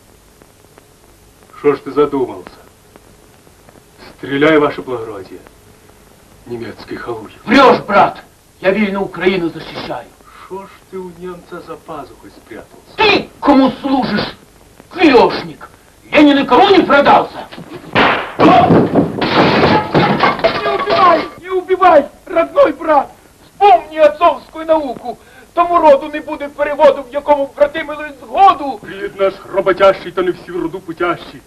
Что ж ты задумался? Стреляй, ваше благородие. Немецкий халуй. Врешь, брат! Я вильно Украину защищаю. Что ж ты у немца за пазухой спрятался? Ты кому служишь? Клешник! Ленин никому не продался! Не убивай, родной брат! Вспомни отцовську науку! Тому роду не буде переводу, в якому брати мили згоду! Рід наш роботящий, та не всі в роду путящий.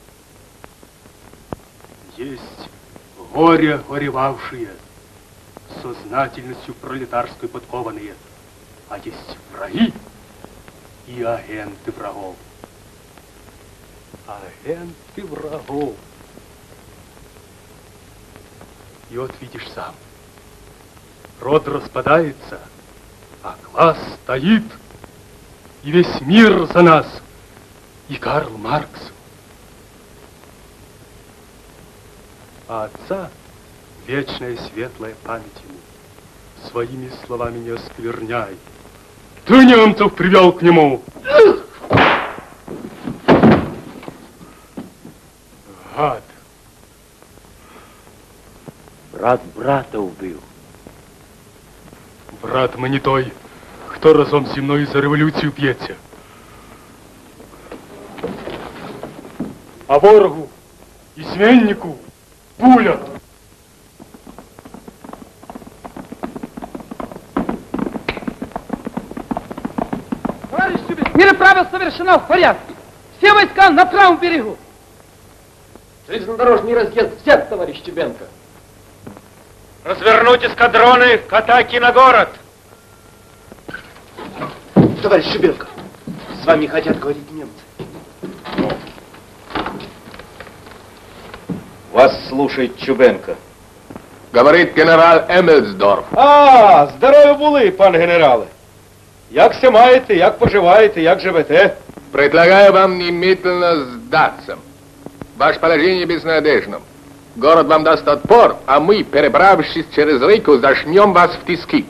Есть горе горевавшие, сознательностью пролетарской подкованные, а есть враги и агенты врагов. Агенты врагов. И вот видишь сам, род распадается, а класс стоит, и весь мир за нас, и Карл Маркс. А отца вечная светлая память ему, своими словами не оскверняй. Ты немцев привел к нему. Гад. Брат брата убив. Брат мені той, хто разом зі мною за революцію п'ється. А ворогу і свиннику пуля. Товарищ Чубенко, переправа совершена в порядке. Все войска на правом берегу. Железнодорожный разъезд взят, товарищ Чубенко. Развернуть эскадроны к атаке на город. Товарищ Чубенко, с вами хотят говорить немцы. Вас слушает Чубенко. Говорит генерал Емельсдорф. А, здорові були, пан генерале. Як се маєте, як поживаєте, як живете? Предлагаю вам немедленно сдаться. Ваше положение безнадежно. Город вам даст отпор, а мы, переправившись через реку, зажмем вас в тиски.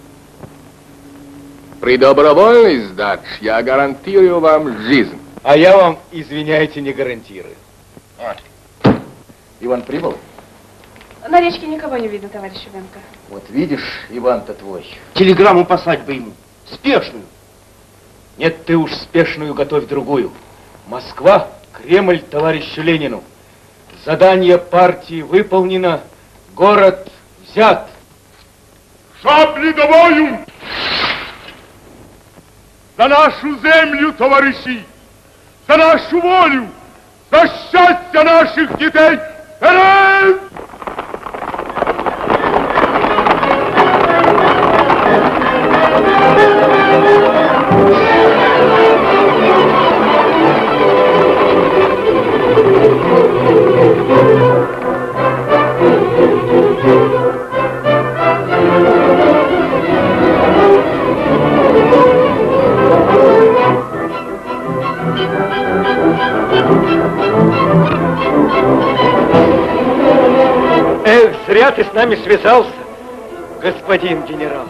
При добровольной сдаче я гарантирую вам жизнь. А я вам, извиняйте, не гарантирую. Иван прибыл? На речке никого не видно, товарищ Чубенко. Вот видишь, Иван-то твой. Телеграмму послать бы ему. Спешную. Нет, ты уж спешную готовь другую. Москва, Кремль товарищу Ленину. Задание партии выполнено, город взят. Шаблі до бою! За нашу землю, товариші! За нашу волю! За щастя наших дітей! Вперед! Эх, зря ты с нами связался, господин генерал.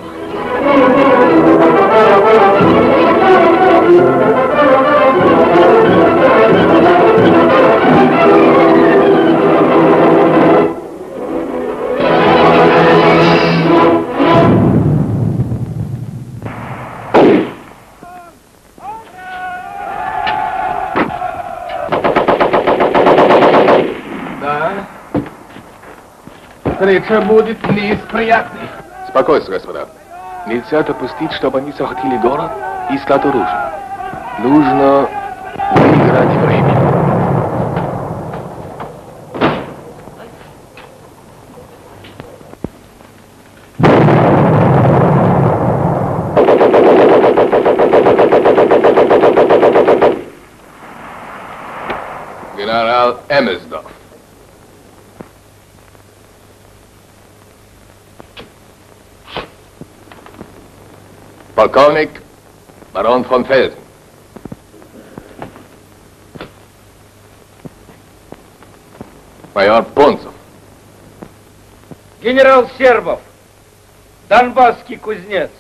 Встреча будет не из приятных. Спокойствие, господа. Нельзя допустить, чтобы они захватили город и склад оружия. Нужно выиграть время. Генерал Емельсдорф. Полковник барон фон Фельден. Майор Понцов. Генерал Сербов, донбасский кузнец.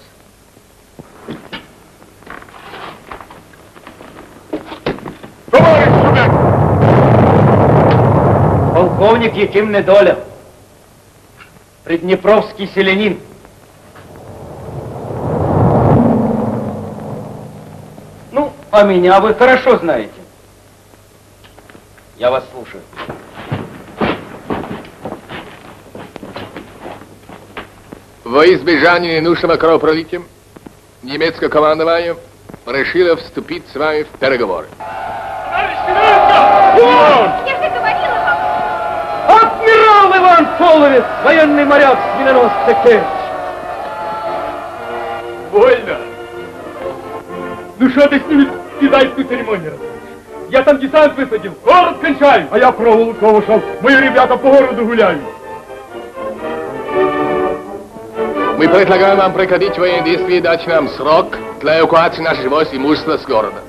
Полковник Яким Недоля, приднепровский селянин. Ну, а меня вы хорошо знаете. Я вас слушаю. Во избежание ненужного кровопролития немецкое командование решило вступить с вами в переговоры. Адмирал Иван Половец, военный моряк с миноносца Керчь. Вольно. Ну что ты с ними кидайскую церемонию? Я там десант высадил, город кончаю. А я проволоку ушел, мои ребята по городу гуляют. Мы предлагаем вам прекратить военные действия и дать нам срок для эвакуации наших войск и имущества с города.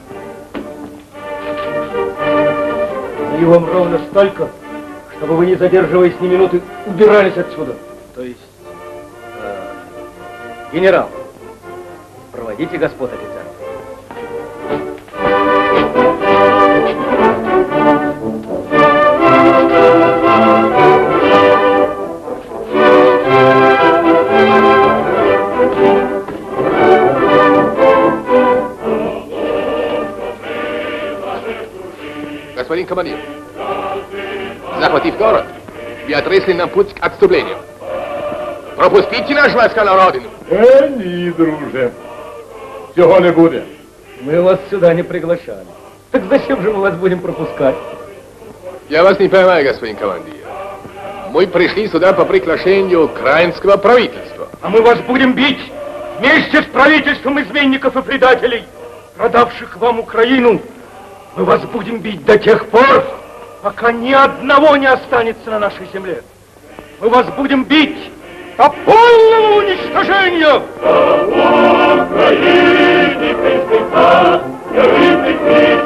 Даю вам ровно столько, чтобы вы, не задерживаясь ни минуты, убирались отсюда. То есть, генерал, проводите господ офицеров. господин командир. Захватив город, вы отресли нам путь к отступлению. Пропустите наш войска на родину. Ні, друже. Цього не буде. Мы вас сюда не приглашали. Так зачем же мы вас будем пропускать? Я вас не понимаю, господин командир. Мы пришли сюда по приглашению украинского правительства. А мы вас будем бить вместе с правительством изменников и предателей, продавших вам Украину. Мы вас будем бить до тех пор, пока ни одного не останется на нашей земле. Мы вас будем бить до полного уничтожения. Украине Христа,